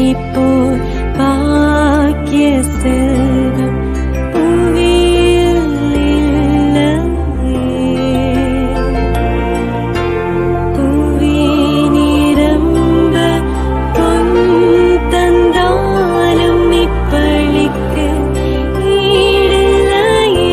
போல் பாக்கிய செல்வம் புவியில் இல்லையே. புவி நிரம்ப பொன் தந்தாலும் இப்பளிக்கு ஈடில்லையே.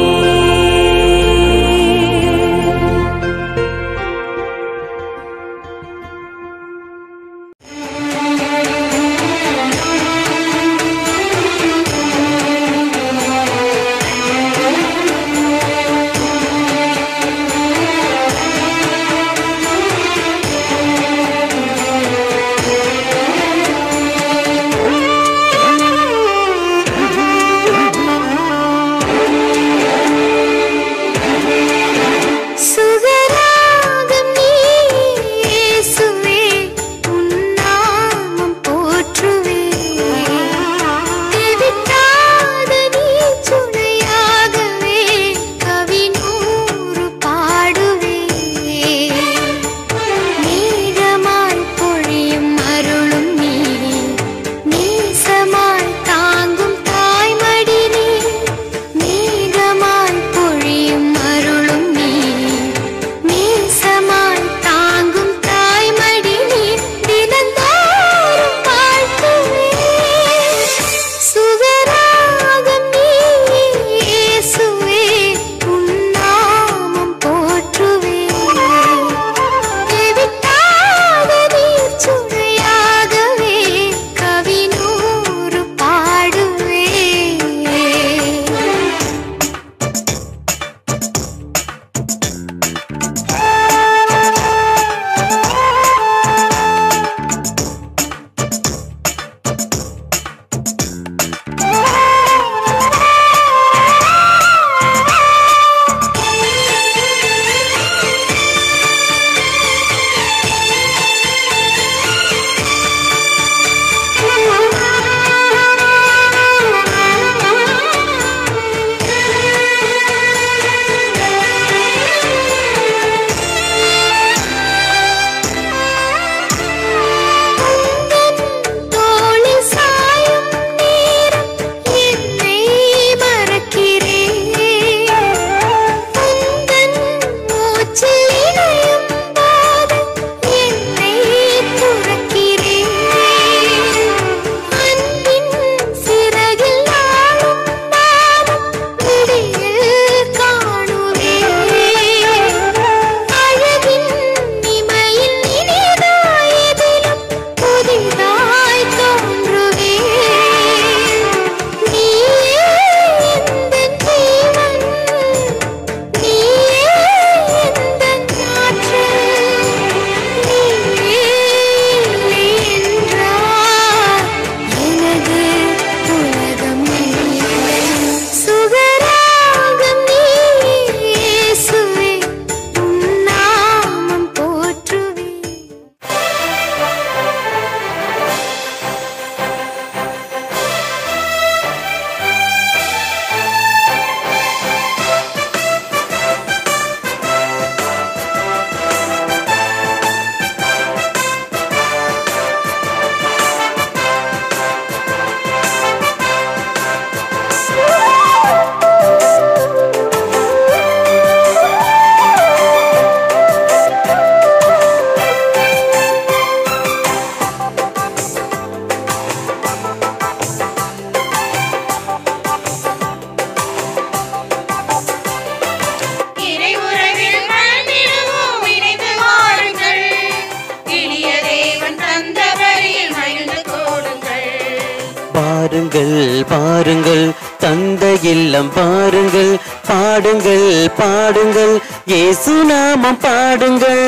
பாருங்கள் பாருங்கள் தந்தை இல்லம் பாருங்கள், பாடுங்கள் பாடுங்கள் இயேசு நாமம் பாடுங்கள்.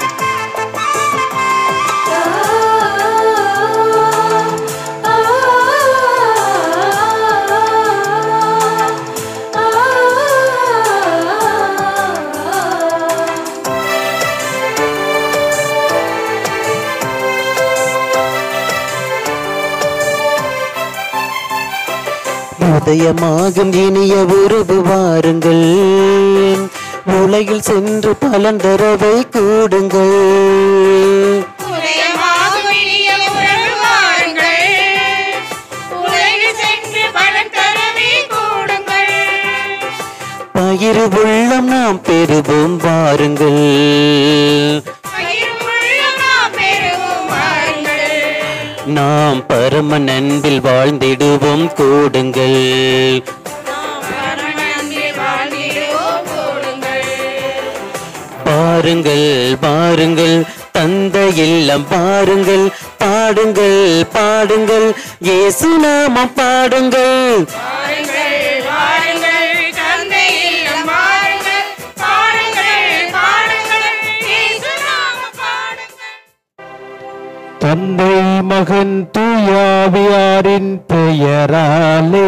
oh உதயமாகும் இனிய உறவு வாருங்கள், உலகில் சென்று பலன் தரவை கூடுங்கள். உதயமாகும் இனிய உறவு வாருங்கள், உலகில் சென்று பலன் தரவை கூடுங்கள். பகிர் உள்ளம் நாம் பெறுவோம் வாருங்கள், நாம் பரம நன்பில் வாழ்ந்திடுவோம் கூடுங்கள். பாருங்கள் பாருங்கள் தந்தை இல்லம் பாருங்கள், பாடுங்கள் பாடுங்கள் இயேசு நாமம் பாடுங்கள். தந்தை மகன் தூயாவியாரின் பெயராலே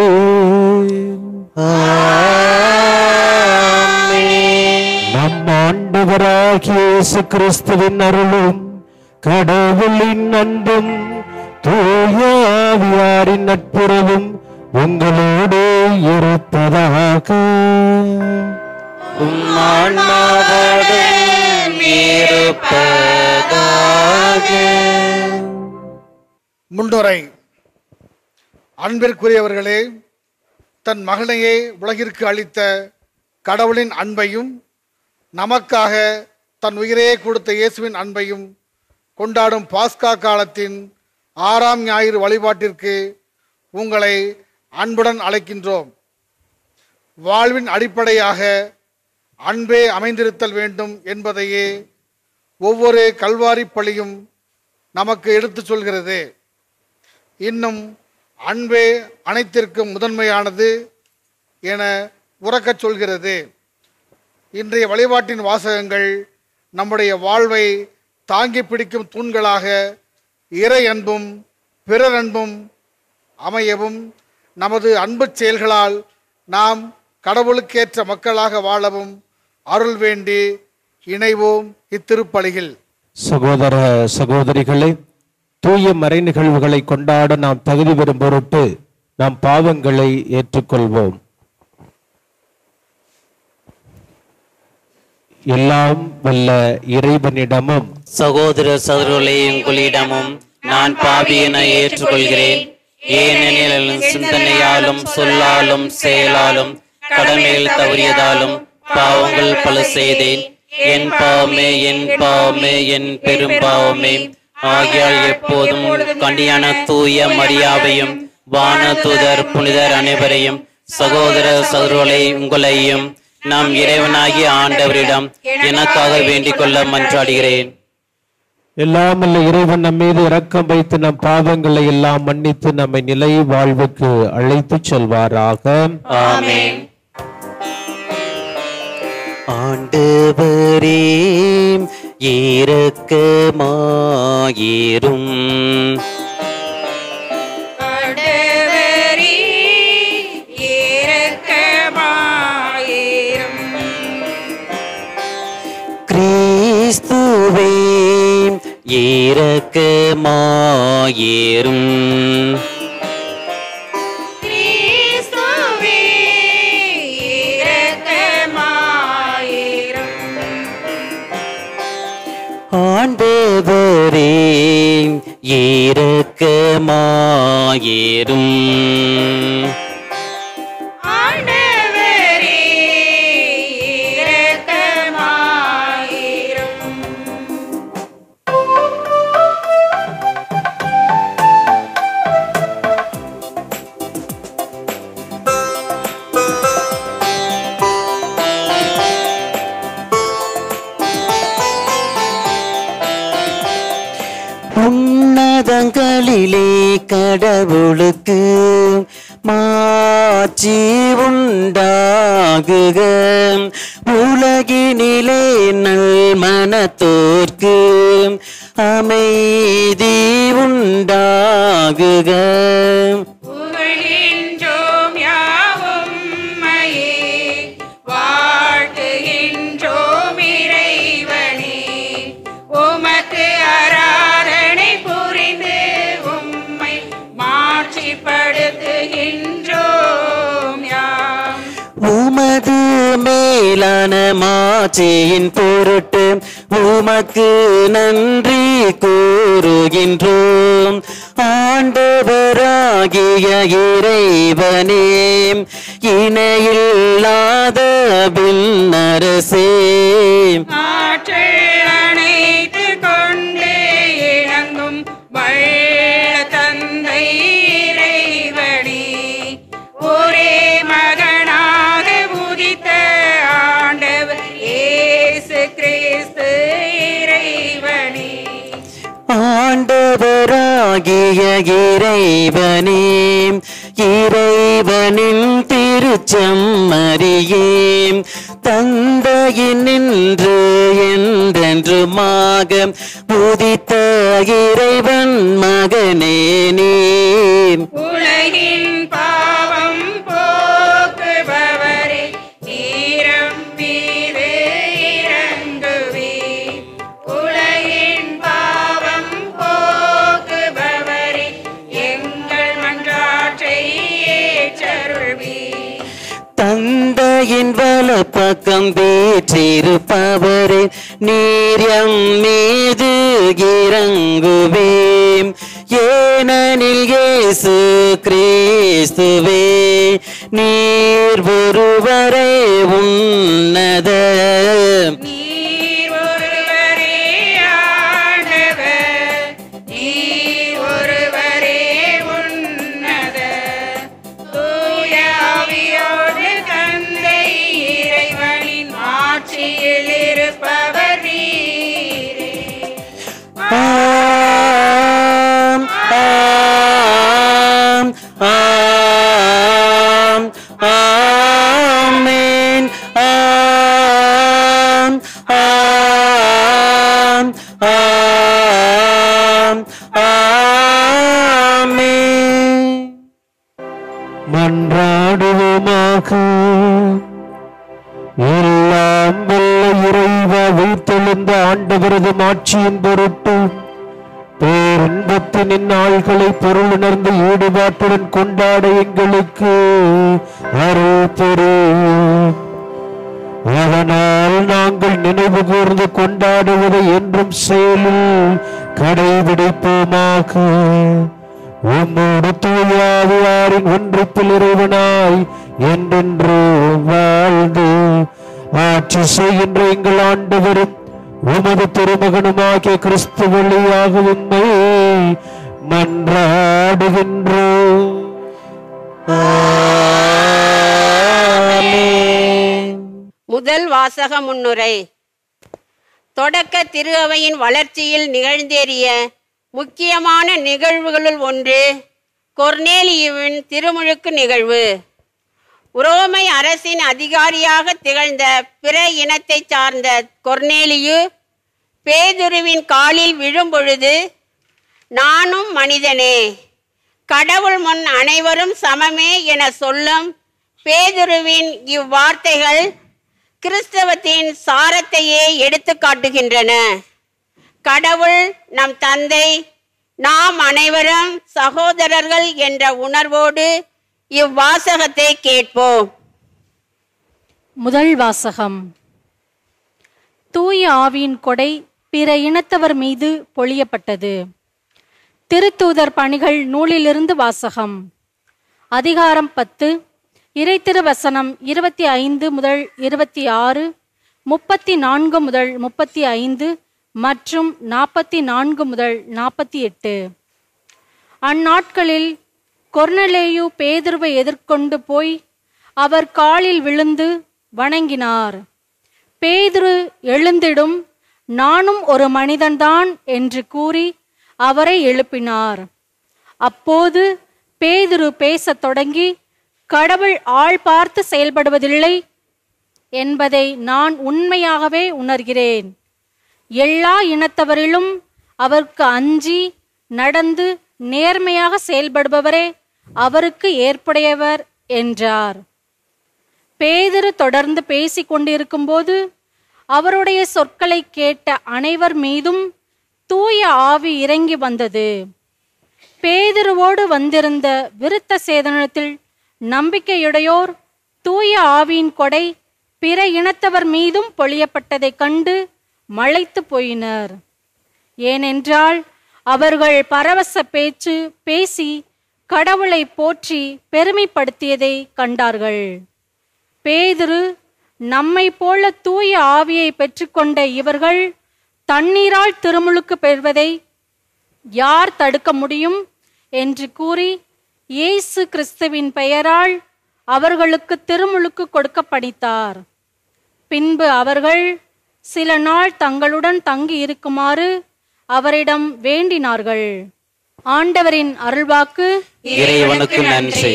நம் ஆண்டவராகிய இயேசு கிறிஸ்துவின் அருளும் கடவுளின் அன்பும் தூயாவியாரின் நட்புறவும் உங்களோடு இருப்பதாக. முன்னுரை. அன்பிற்குரியவர்களே, தன் மகனையே உலகிற்கு அளித்த கடவுளின் அன்பையும் நமக்காக தன் உயிரையே கொடுத்த இயேசுவின் அன்பையும் கொண்டாடும் பாஸ்கா காலத்தின் 6ஆம் ஞாயிறு வழிபாட்டிற்கு உங்களை அன்புடன் அழைக்கின்றோம். வாழ்வின் அடிப்படையாக அன்பே அமைந்திருத்தல் வேண்டும் என்பதையே ஒவ்வொரு கல்வாரி பலியும் நமக்கு எடுத்து சொல்கிறது. இன்னும் அன்பே அனைத்திற்கும் முதன்மையானது என உறக்கச் சொல்கிறது. இன்றைய வழிபாட்டின் வாசகங்கள் நம்முடைய வாழ்வை தாங்கி பிடிக்கும் தூண்களாக இறை அன்பும் பிறர் அன்பும் அமையவும், நமது அன்பு செயல்களால் நாம் கடவுளுக்கேற்ற மக்களாக வாழவும் அருள் வேண்டி இணைவோம் இத்திருப்பலியில். சகோதர சகோதரிகளே, தூய மறை நிகழ்வுகளை கொண்டாட நாம் தகுதி பெறும் பொருட்டு நாம் பாவங்களை ஏற்றுக்கொள்வோம். எல்லாம் வல்ல இறைவனிடமும் சகோதர சகோதரர்களே உங்களிடமும் நான் பாவி என ஏற்றுக்கொள்கிறேன். ஏனெனில் சிந்தனையாலும் சொல்லாலும் செயலாலும் கடமையில் தவறியதாலும் பாவங்கள் பல செய்தேன். என் பாவமே என் பாவமே என் பெரும் பாவமே. ஆகியால் எப்போதும் கண்டியான தூய மரியாவையும் வான தூதர் புனிதர் அனைவரையும் சகோதர சகோதரர்களை உங்களையும் நம் இறைவனாகிய ஆண்டவரிடம் எனக்காக வேண்டிக் கொள்ள மன்றாடுகிறேன். எல்லாம் அல்ல இறைவன் நம் மீது இரக்கம் வைத்து நம் பாவங்களை எல்லாம் மன்னித்து நம்மை நிலை வாழ்வுக்கு அழைத்து செல்வாராக. ஆமென். ஆண்டவரே இரக்கமாயிரும். கிறிஸ்துவே இரக்கமாயிரும். ஆண்டவரே இரக்கமாயிரும். உன்னதங்களிலே கடவுளுக்கு மாட்சி உண்டாகுக. உலகினிலே நல் மனத்தோர்க்கு அமைதி உண்டாகுக. படுத்துகின்றோம். மனமாட்சியின் பொருட்டு உமக்கு நன்றி கூறுகின்றோம். ஆண்டவராகிய இறைவனே, இணையில்லாத விண்ணரசே, ஆற்றல் அணைத்து கொண்டு இணங்கும் வள்ள தந்தை இறைவனே, ஒரே மகனாக உதித்த ஆண்டவர் இயேசு கிறிஸ்து இறைவனே, ஆண்டவராகிய இறைவனே, இறைவனின் திருச்சம்மரியே, தந்தையினின்று என்றென்றுமாக உதித்த இறைவன் மகனே நீர். உலகின் பாவம் போக்குபவரே, நீரம் மீது இறங்குவே. உலகின் பாவம் போக்குபவரே, எங்கள் மன்றாட்டை ஏற்றருள்வே. தந்தையின் வலப்பக்கம் வீற்றிருப்பவரே, நீர் எம் மீது இறங்குவேம். ஏனெனில் இயேசு கிறிஸ்துவே, நீர் ஒருவரே உன்னத. நீர் ஒருவரே ஆண்டவர், நீர் ஒருவரே உன்னத. தூய ஆவியோடு தந்தை இறைவனின் ஆட்சியில் இருப்பவர் நீரே. ஆம், ஆம், ஆம், ஆமென். ஆம், ஆம், ஆம், ஆமென். மன்றாடுவோமாக. எல்லாம் வல்ல இறைவா, வைத்தெழுந்த ஆண்டவரது மாட்சியின் பொருட்டு பேரின்பத்தின் நாள்களை பொருளுணர்ந்து ஈடுபாட்டுடன் கொண்டாட எங்களுக்கு அருள் புரியும். அதனால் நாங்கள் நினைவு கூர்ந்து கொண்டாடுவதை என்றும் செயலில் கடைபிடிப்போமாக. உம்மோடு தூயாவியாரின் ஒன்றிப்பில் இறைவனாய் என்றென்று வாழ்ந்து ஆட்சி செய்கின்ற எங்கள் ஆண்டவரும் உமது திருமகனுமாகிய கிறிஸ்து வழியாக உம்மை மன்றாடுகின்றோம். ஆமென். முதல் வாசக முன்னுரை. தொடக்க திரு அவையின் வளர்ச்சியில் நிகழ்ந்தேறிய முக்கியமான நிகழ்வுகளுள் ஒன்று கொர்னேலியுவின் திருமுழுக்கு நிகழ்வு. உரோமை அரசின் அதிகாரியாக திகழ்ந்த பிற இனத்தை சார்ந்த கொர்னேலியு பேதுருவின் காலில் விழும்பொழுது, நானும் மனிதனே, கடவுள் முன் அனைவரும் சமமே என சொல்லும் பேதுருவின் இவ்வார்த்தைகள் கிறிஸ்தவத்தின் சாரத்தையே எடுத்து காட்டுகின்றன. கடவுள் நம் தந்தை, நாம் அனைவரும் சகோதரர்கள் என்ற உணர்வோடு இவ்வாசகத்தை கேட்போம். முதல் வாசகம். தூய ஆவியின் கொடை பிற இனத்தவர் மீது பொழியப்பட்டது. திருத்தூதர் பணிகள் நூலிலிருந்து வாசகம். அதிகாரம் 10, இறைத்திருவசனம் 25 முதல் 26, 34 முதல் 35 மற்றும் 44 முதல் 48. அந்நாட்களில் கொர்னலேயு பேதுருவை எதிர்கொண்டு போய் அவர் காலில் விழுந்து வணங்கினார். பேதுரு எழுந்திடும், நானும் ஒரு மனிதன்தான் என்று கூறி அவரை எழுப்பினார். அப்போது பேதுரு பேசத் தொடங்கி, கடவுள் ஆள் பார்த்து செயல்படுவதில்லை என்பதை நான் உண்மையாகவே உணர்கிறேன். எல்லா இனத்தவரிலும் அவருக்கு அஞ்சி நடந்து நேர்மையாக செயல்படுபவரே அவருக்கு ஏற்புடையவர் என்றார். பேதுரு தொடர்ந்து பேசிக் கொண்டிருக்கும்போது அவருடைய சொற்களை கேட்ட அனைவர் மீதும் தூய ஆவி இறங்கி வந்தது. பேதுருவோடு வந்திருந்த விருத்த சேதனத்தில் நம்பிக்கையுடையோர் தூய ஆவியின் கொடை பிற இனத்தவர் மீதும் பொழியப்பட்டதைக் கண்டு மலைத்து போயினர். ஏனென்றால் அவர்கள் பரவச பேச்சு பேசி கடவுளை போற்றி பெருமைப்படுத்தியதை கண்டார்கள். பேதுரு, நம்மை போல தூய ஆவியை பெற்றுக்கொண்ட இவர்கள் தண்ணீரால் திருமுழுக்கு பெறுவதை யார் தடுக்க முடியும் என்று கூறி இயேசு கிறிஸ்துவின் பெயரால் அவர்களுக்கு திருமுழுக்கு கொடுக்க பணித்தார். பின்பு அவர்கள் சில நாள் தங்களுடன் தங்கி இருக்குமாறு அவரிடம் வேண்டினார்கள். ஆண்டவரின் அருள்வாக்கு. இறைவனுக்கு நன்றி.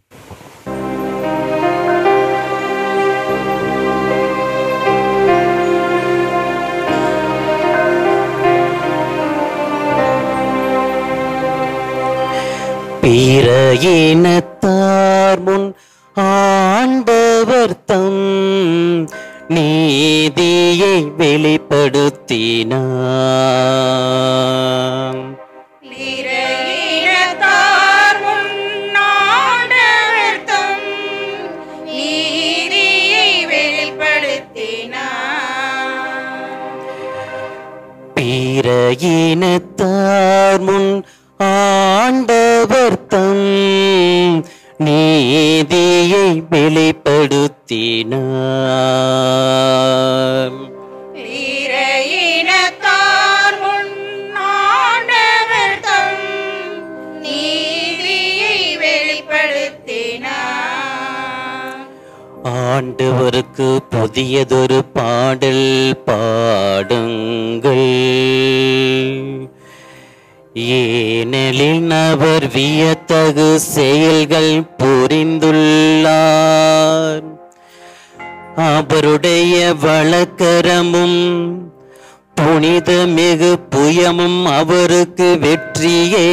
பிற இனத்தார் முன் ஆண்டவர் தம் நீதியை வெளிப்படுத்தினார். இறையினத்தார் முன் ஆண்டவர் தம் நீதியை வெளிப்படுத்தினார். பிற இனத்தார் முன் ஆண்டவர் தம் நீதியை வெளிப்படுத்தினார். இறையினத்தார் முன் ஆண்டவர் தம் நீதியை வெளிப்படுத்தினார். ஆண்டவருக்கு புதியதொரு பாடல் பாடுங்கள், ஏனெனில் அவர் வியத்தகு செயல்கள் புரிந்துள்ளார். அவருடைய வலக்கரமும் புனித மிகு புயமும் அவருக்கு வெற்றியை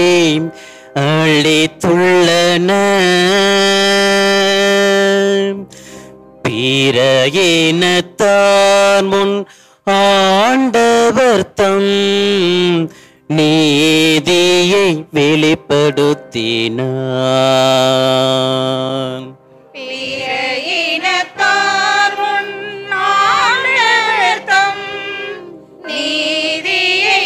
அளித்துள்ளன. பிற இனத்தார் முன் ஆண்டவர் தம் நீதியை வெளிப்படுத்தினார். பிற இனத்தார் முன் ஆண்டவர் தம் நீதியை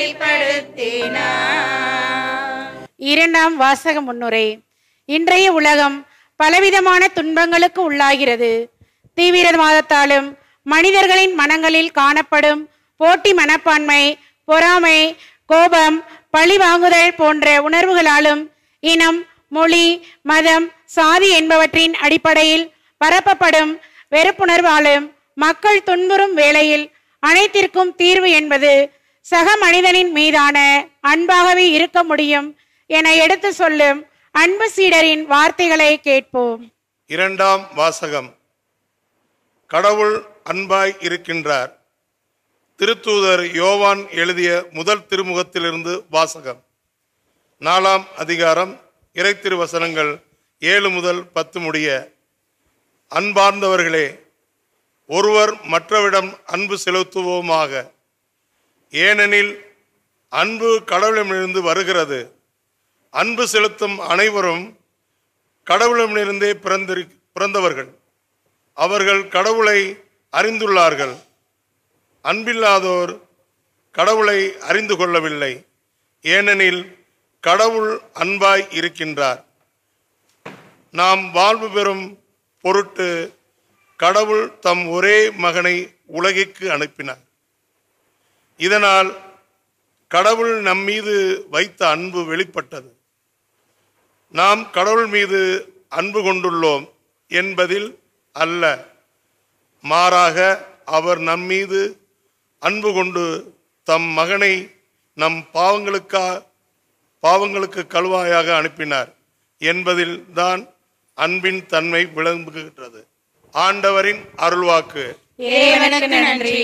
வெளிப்படுத்தினார். இரண்டாம் வாசக முன்னுரை. இன்றைய உலகம் பலவிதமான துன்பங்களுக்கு உள்ளாகிறது. தீவிரவாதத்தாலும் மனிதர்களின் மனங்களில் காணப்படும் போட்டி மனப்பான்மை, பொறாமை, கோபம், பழி வாங்குதல் போன்ற உணர்வுகளாலும் இனம், மொழி, மதம், சாதி என்பவற்றின் அடிப்படையில் பரப்பப்படும் வெறுப்புணர்வாலும் மக்கள் துன்புறும் வேளையில் அனைத்திற்கும் தீர்வு என்பது சக மனிதனின் மீதான அன்பாகவே இருக்க முடியும் என எடுத்து சொல்லும் அன்பு சீடரின் வார்த்தைகளை கேட்போம். இரண்டாம் வாசகம். கடவுள் அன்பாய் இருக்கின்றார். திருத்தூதர் யோவான் எழுதிய முதல் திருமுகத்திலிருந்து வாசகம். 4ஆம் அதிகாரம், இறைத்திருவசனங்கள் 7 முதல் 10 முடிய. அன்பார்ந்தவர்களே, ஒருவர் மற்றவரிடம் அன்பு செலுத்துவோமாக. ஏனெனில் அன்பு கடவுளிடமிருந்து வருகிறது. அன்பு செலுத்தும் அனைவரும் கடவுளிடமிருந்தே பிறந்தவர்கள். அவர்கள் கடவுளை அறிந்துள்ளார்கள். அன்பில்லாதோர் கடவுளை அறிந்து கொள்ளவில்லை. ஏனெனில் கடவுள் அன்பாய் இருக்கின்றார். நாம் வாழ்வு பெறும் பொருட்டு கடவுள் தம் ஒரே மகனை உலகிற்கு அனுப்பினார். இதனால் கடவுள் நம் மீது வைத்த அன்பு வெளிப்பட்டது. நாம் கடவுள் மீது அன்பு கொண்டுள்ளோம் என்பதில் அல்ல, மாறாக அவர் நம் மீது அன்பு கொண்டு தம் மகனை நம் பாவங்களுக்கு கழுவாயாக அனுப்பினார் என்பதில் தான் அன்பின் தன்மை விளங்குகின்றது. ஆண்டவரின் அருள்வாக்கு. இறைவனுக்கு நன்றி.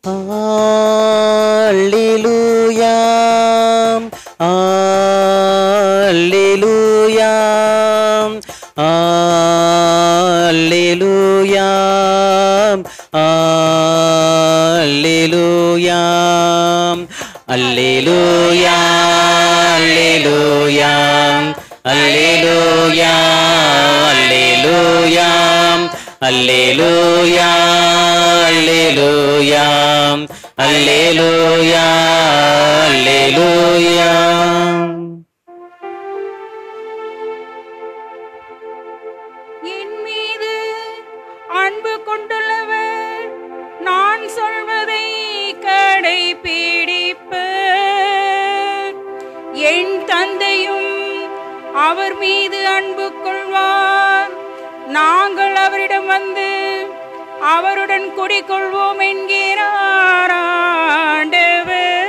அல்லேலூயா, அல்லேலூயா, அல்லேலூயா, அல்லேலூயா, அல்லேலூயா, அல்லேலூயா, அல்லேலூயா, அல்லேலூயா, அல்லேலூயா, அல்லேலூயா அல்லேலூயா. என் மீது அன்பு கொண்டுள்ளவர் நான் சொல்வதை கடைபிடிப்பர். என் தந்தையும் அவர் மீது அன்பு கொள்வார். நாங்கள் அவரிடம் வந்து அவருடன் குடிக்கொள்வோம் என்கிறார் ஆண்டவர்.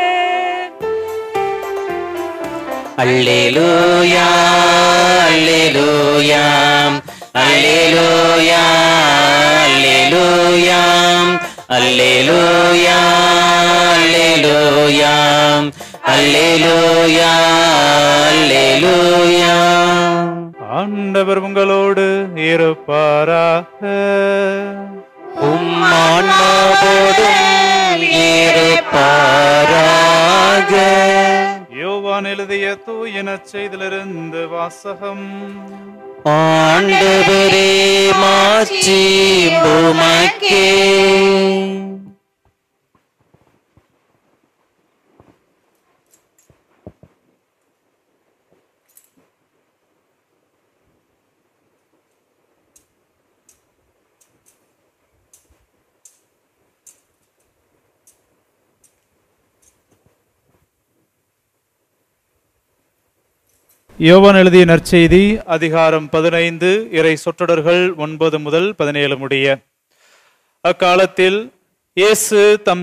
அல்லேலூயா அல்லேலூயா அல்லேலூயா அல்லேலூயா அல்லேலூயா அல்லேலூயா அல்லேலூயா அல்லேலூயா. ஆண்டவர் உங்களோடு இருப்பாராக. உம்மான்மாவோடும் இருப்பாராக. யோவான் எழுதிய தூய நற்செய்தியிலிருந்து வாசகம். ஆண்டவரே மாட்சி உமக்கே. யோவான் எழுதிய நற்செய்தி அதிகாரம் 15 இறை சொற்றொடர்கள் 9 முதல் 17 முடிய. அக்காலத்தில் இயேசு தம்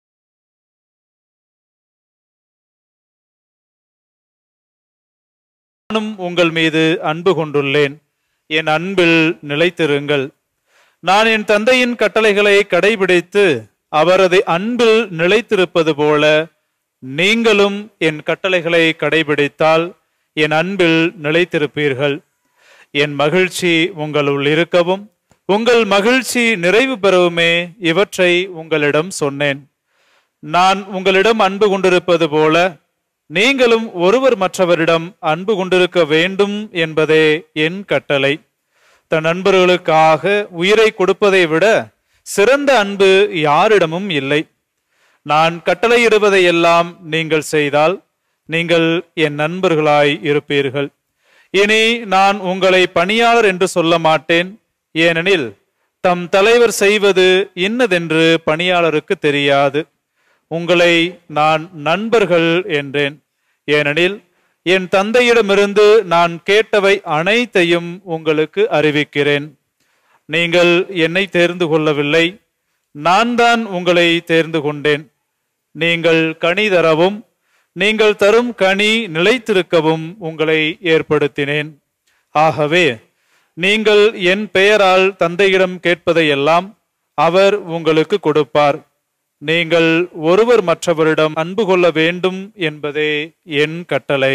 நானும் உங்கள் மீது அன்பு கொண்டுள்ளேன், என் அன்பில் நிலைத்திருங்கள். நான் என் தந்தையின் கட்டளைகளை கடைபிடித்து அவரது அன்பில் நிலைத்திருப்பது போல நீங்களும் என் கட்டளைகளை கடைபிடித்தால் என் அன்பில் நிலைத்திருப்பீர்கள். என் மகிழ்ச்சி உங்களுள் இருக்கவும் உங்கள் மகிழ்ச்சி நிறைவு பெறவுமே இவற்றை உங்களிடம் சொன்னேன். நான் உங்களிடம் அன்பு கொண்டிருப்பது போல நீங்களும் ஒருவர் மற்றவரிடம் அன்பு கொண்டிருக்க வேண்டும் என்பதே என் கட்டளை. தன் நண்பர்களுக்காக உயிரை கொடுப்பதை விட சிறந்த அன்பு யாரிடமும் இல்லை. நான் கட்டளையிடுவதையெல்லாம் நீங்கள் செய்தால் நீங்கள் என் நண்பர்களாய் இருப்பீர்கள். இனி நான் உங்களை பணியாளர் என்று சொல்ல மாட்டேன், ஏனெனில் தம் தலைவர் செய்வது இன்னதென்று பணியாளருக்கு தெரியாது. உங்களை நான் நண்பர்கள் என்றேன், ஏனெனில் என் தந்தையிடமிருந்து நான் கேட்டவை அனைத்தையும் உங்களுக்கு அறிவிக்கிறேன். நீங்கள் என்னை தேர்ந்து கொள்ளவில்லை, நான் தான் உங்களை தேர்ந்து கொண்டேன். நீங்கள் கனி தரவும் நீங்கள் தரும் கனி நிலைத்திருக்கவும் உங்களை ஏற்படுத்தினேன். ஆகவே நீங்கள் என் பெயரால் தந்தையிடம் கேட்பதையெல்லாம் அவர் உங்களுக்கு கொடுப்பார். நீங்கள் ஒருவர் மற்றவரிடம் அன்பு கொள்ள வேண்டும் என்பதே என் கட்டளை.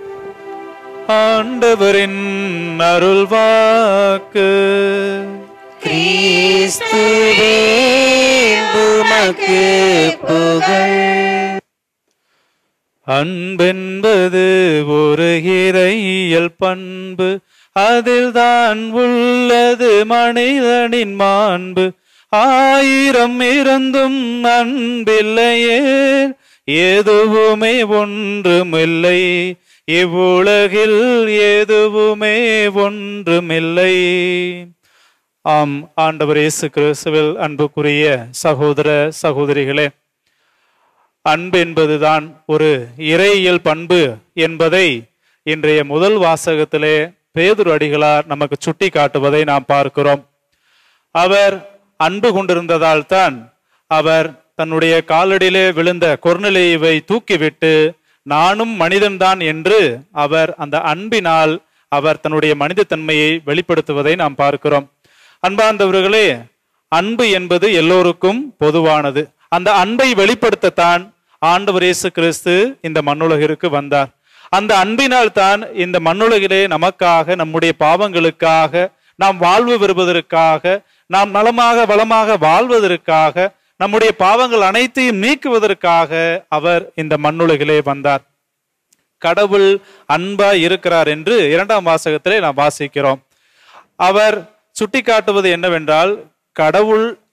ஆண்டவரின் அருள்வாக்கு. கிறிஸ்துவே உமக்கு புகழ். அன்பென்பது ஒரு இறையியல் பண்பு, அதில்தான் உள்ளது மனிதனின் மாண்பு. ஆயிரம் இருந்தும் அன்பில்லையே எதுவுமே ஒன்றுமில்லை, இவ்வுலகில் எதுவுமே ஒன்றுமில்லை. ஆம், ஆண்டவர் இயேசு கிறிஸ்துவில் அன்புக்குரிய சகோதர சகோதரிகளே, அன்பு என்பதுதான் ஒரு இறையியல் பண்பு என்பதை இன்றைய முதல் வாசகத்திலே பேதுரு அடிகளார் நமக்கு சுட்டி காட்டுவதை நாம் பார்க்கிறோம். அவர் அன்பு கொண்டிருந்ததால் தான் அவர் தன்னுடைய காலடியிலே விழுந்த கொர்நேலியுவை தூக்கிவிட்டு நானும் மனிதன்தான் என்று அவர் அந்த அன்பினால் அவர் தன்னுடைய மனித தன்மையை வெளிப்படுத்துவதை நாம் பார்க்கிறோம். அன்பார்ந்தவர்களே, அன்பு என்பது எல்லோருக்கும் பொதுவானது. அந்த அன்பை வெளிப்படுத்தத்தான் ஆண்டவர் இயேசு கிறிஸ்து இந்த மண்ணுலகிற்கு வந்தார். அந்த அன்பினால் தான் இந்த மண்ணுலகிலே நமக்காக, நம்முடைய பாவங்களுக்காக, நாம் வாழ்வு பெறுவதற்காக, நாம் நலமாக வளமாக வாழ்வதற்காக, நம்முடைய பாவங்கள் அனைத்தையும் நீக்குவதற்காக அவர் இந்த மண்ணுலகிலே வந்தார். கடவுள் அன்பா இருக்கிறார் என்று 2ஆம் வாசகத்திலே நாம் வாசிக்கிறோம். அவர் சுட்டி காட்டுவது என்னவென்றால், கடவுள்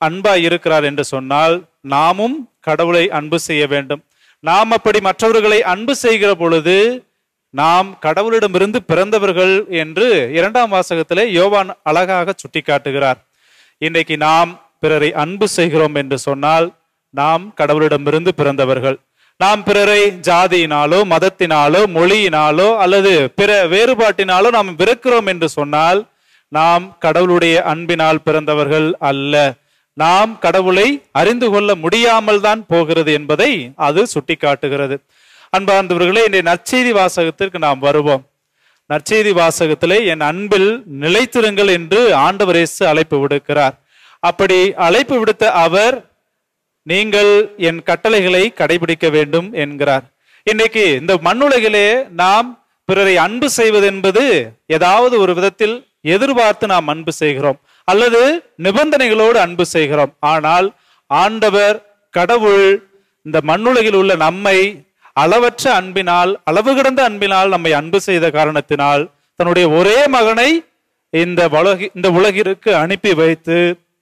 அன்பாய் இருக்கிறார் என்று சொன்னால் நாமும் கடவுளை அன்பு செய்ய வேண்டும். நாம் அப்படி மற்றவர்களை அன்பு செய்கிற பொழுது நாம் கடவுளிடமிருந்து பிறந்தவர்கள் என்று 2ஆம் வாசகத்திலே யோவான் அழகாக சுட்டி காட்டுகிறார். இன்றைக்கு நாம் பிறரை அன்பு செய்கிறோம் என்று சொன்னால் நாம் கடவுளிடமிருந்து பிறந்தவர்கள். நாம் பிறரை ஜாதியினாலோ மதத்தினாலோ மொழியினாலோ அல்லது பிற வேறுபாட்டினாலோ நாம் வெறுக்கிறோம் என்று சொன்னால் நாம் கடவுளுடைய அன்பினால் பிறந்தவர்கள் அல்ல. நாம் கடவுளை அறிந்து கொள்ள முடியாமல் தான் போகிறது என்பதை அது சுட்டி காட்டுகிறது. அன்பார்ந்தவர்களே, இன்றைய நற்செய்தி வாசகத்திற்கு நாம் வருவோம். நற்செய்தி வாசகத்திலே என் அன்பில் நிலைத்திருங்கள் என்று ஆண்டவர் இயேசு அழைப்பு விடுக்கிறார். அப்படி அழைப்பு விடுத்த அவர் நீங்கள் என் கட்டளைகளை கடைபிடிக்க வேண்டும் என்கிறார். இன்றைக்கு இந்த மண்ணுலகிலே நாம் பிறரை அன்பு செய்வது என்பது ஏதாவது ஒரு விதத்தில் எதிர்பார்த்து நாம் அன்பு செய்கிறோம் அல்லது நிபந்தனைகளோடு அன்பு செய்கிறோம். ஆனால் ஆண்டவர் கடவுள் இந்த மண்ணுலகில் உள்ள நம்மை அளவற்ற அன்பினால், அளவு கடந்த அன்பினால் நம்மை அன்பு செய்த காரணத்தினால் தன்னுடைய ஒரே மகனை இந்த உலகிற்கு அனுப்பி வைத்து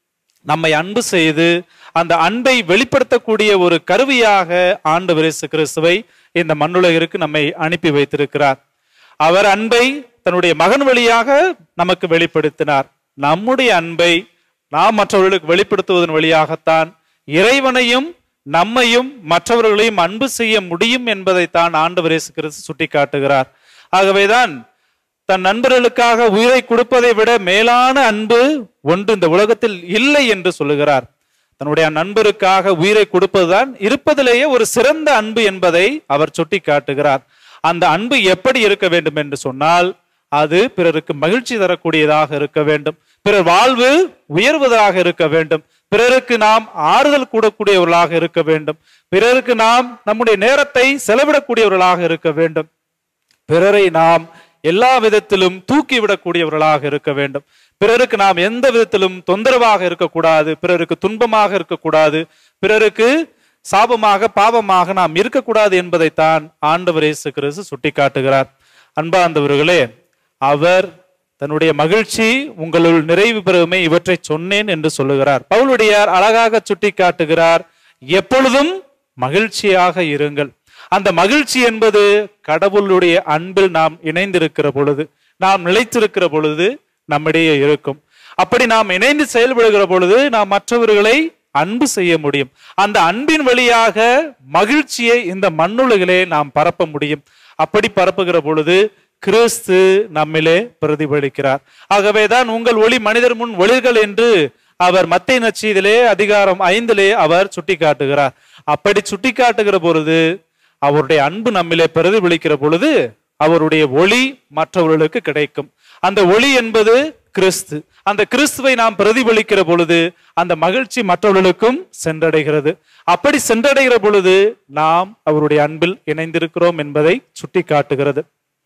நம்மை அன்பு செய்து அந்த அன்பை வெளிப்படுத்தக்கூடிய ஒரு கருவியாக ஆண்டவர் இயேசு கிறிஸ்துவை இந்த மண்ணுலகிற்கு நம்மை அனுப்பி வைத்திருக்கிறார். அவர் அன்பை தன்னுடைய மகன் வழியாக நமக்கு வெளிப்படுத்தினார். நம்முடைய அன்பை நாம் மற்றவர்களுக்கு வெளிப்படுத்துவதன் வழியாகத்தான் இறைவனையும் நம்மையும் மற்றவர்களையும் அன்பு செய்ய முடியும் என்பதைத்தான் ஆண்டவர் இயேசு கிறிஸ்து சுட்டி காட்டுகிறார். ஆகவேதான் தன் நண்பர்களுக்காக உயிரை கொடுப்பதை விட மேலான அன்பு ஒன்று இந்த உலகத்தில் இல்லை என்று சொல்லுகிறார். தன்னுடைய நண்பருக்காக உயிரை கொடுப்பதுதான் இருப்பதிலேயே ஒரு சிறந்த அன்பு என்பதை அவர் சுட்டி காட்டுகிறார். அந்த அன்பு எப்படி இருக்க வேண்டும் என்று சொன்னால் அது பிறருக்கு மகிழ்ச்சி தரக்கூடியதாக இருக்க வேண்டும், பிறர் வாழ்வு உயர்வதாக இருக்க வேண்டும், பிறருக்கு நாம் ஆறுதல் கூடக்கூடியவர்களாக இருக்க வேண்டும், பிறருக்கு நாம் நம்முடைய நேரத்தை செலவிடக்கூடியவர்களாக இருக்க வேண்டும், பிறரை நாம் எல்லா விதத்திலும் தூக்கிவிடக்கூடியவர்களாக இருக்க வேண்டும், பிறருக்கு நாம் எந்த விதத்திலும் தொந்தரவாக இருக்கக்கூடாது, பிறருக்கு துன்பமாக இருக்கக்கூடாது, பிறருக்கு சாபமாக பாவமாக நாம் இருக்கக்கூடாது என்பதைத்தான் ஆண்டவர் இயேசு கிறிஸ்து சுட்டி காட்டுகிறார். அன்பார்ந்தவர்களே, அவர் தன்னுடைய மகிழ்ச்சி உங்களுள் நிறைவு பெறுமே இவற்றை சொன்னேன் என்று சொல்லுகிறார். பவுலுடையார் அழகாக சுட்டி காட்டுகிறார், எப்பொழுதும் மகிழ்ச்சியாக இருங்கள். அந்த மகிழ்ச்சி என்பது கடவுளுடைய அன்பில் நாம் இணைந்திருக்கிற பொழுது, நாம் நிலைத்திருக்கிற பொழுது நம்மிடையே இருக்கும். அப்படி நாம் இணைந்து செயல்படுகிற பொழுது நாம் மற்றவர்களை அன்பு செய்ய முடியும். அந்த அன்பின் வழியாக மகிழ்ச்சியை இந்த மண்ணுலகிலே நாம் பரப்ப முடியும். அப்படி பரப்புகிற பொழுது கிறிஸ்து நம்மிலே பிரதிபலிக்கிறார். ஆகவேதான் உங்கள் ஒளி மனிதர் முன் ஒளிர்கள் என்று அவர் மத்தேயு நற்செய்தியிலே அதிகாரம் 5 அவர் சுட்டி காட்டுகிறார். அப்படி சுட்டி காட்டுகிற பொழுது அவருடைய அன்பு நம்மிலே பிரதிபலிக்கிற பொழுது அவருடைய ஒளி மற்றவர்களுக்கு கிடைக்கும். அந்த ஒளி என்பது கிறிஸ்து. அந்த கிறிஸ்துவை நாம் பிரதிபலிக்கிற பொழுது அந்த மகிழ்ச்சி மற்றவர்களுக்கும் சென்றடைகிறது. அப்படி சென்றடைகிற பொழுது நாம் அவருடைய அன்பில் இணைந்திருக்கிறோம் என்பதை சுட்டி காட்டுகிறது.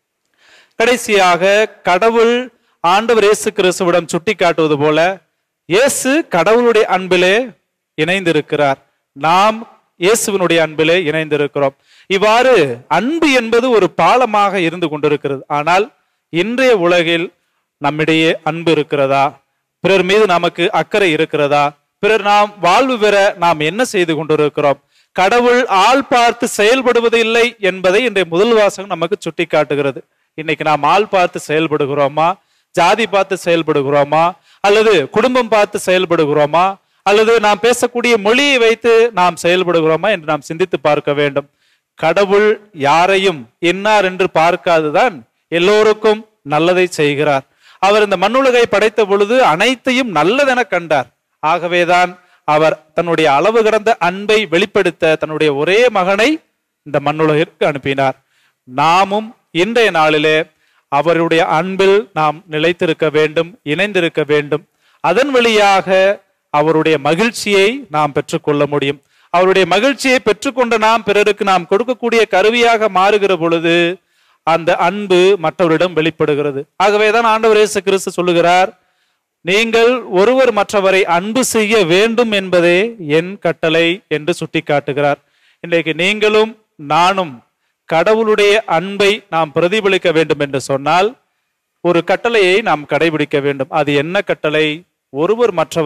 கடைசியாக கடவுள் ஆண்டவர் இயேசு கிறிஸ்துவிடம் சுட்டி காட்டுவது போல இயேசு கடவுளுடைய அன்பிலே இணைந்திருக்கிறார், நாம் இயேசுவினுடைய அன்பிலே இணைந்திருக்கிறோம். இவ்வாறு அன்பு என்பது ஒரு பாலமாக இருந்து கொண்டிருக்கிறது. ஆனால் இன்றைய உலகில் நம்மிடையே அன்பு இருக்கிறதா? பிறர் மீது நமக்கு அக்கறை இருக்கிறதா? பிறர் நாம் வாழ்வு பெற நாம் என்ன செய்து கொண்டிருக்கிறோம்? கடவுள் ஆள் பார்த்து செயல்படுவது இல்லை என்பதை இன்றைய முதல் வாசகம் நமக்கு சுட்டி காட்டுகிறது. இன்னைக்கு நாம் ஆள் பார்த்து செயல்படுகிறோமா? ஜாதி பார்த்து செயல்படுகிறோமா? அல்லது குடும்பம் பார்த்து செயல்படுகிறோமா? அல்லது நாம் பேசக்கூடிய மொழியை வைத்து நாம் செயல்படுகிறோமா என்று நாம் சிந்தித்து பார்க்க வேண்டும். கடவுள் யாரையும் இன்னார் என்று பார்க்காதுதான் எல்லோருக்கும் நல்லதை செய்கிறார். அவர் இந்த மண்ணுலகை படைத்த பொழுது அனைத்தையும் நல்லதென கண்டார். ஆகவேதான் அவர் தன்னுடைய அளவு கடந்த அன்பை வெளிப்படுத்த தன்னுடைய ஒரே மகனை இந்த மண்ணுலகிற்கு அனுப்பினார். நாமும் இன்றைய நாளிலே அவருடைய அன்பில் நாம் நிலைத்திருக்க வேண்டும், இணைந்திருக்க வேண்டும். அதன் வழியாக அவருடைய மகிழ்ச்சியை நாம் பெற்றுக்கொள்ள முடியும். அவருடைய மகிழ்ச்சியை பெற்றுக்கொண்ட நாம் பிறருக்கு நாம் கொடுக்கக்கூடிய கருவியாக மாறுகிற பொழுது அந்த அன்பு மற்றவரிடம் வெளிப்படுகிறது. ஆகவேதான் ஆண்டவர் இயேசு கிறிஸ்து சொல்லுகிறார், நீங்கள் ஒருவர் மற்றவரை அன்பு செய்ய வேண்டும் என்பதே என் கட்டளை என்று சுட்டி காட்டுகிறார். இன்றைக்கு நீங்களும் நானும் கடவுளுடைய அன்பை நாம் பிரதிபலிக்க வேண்டும் என்று சொன்னால் ஒரு கட்டளையை நாம் கடைபிடிக்க வேண்டும். அது என்ன கட்டளை? ஒருவர் மற்றவரை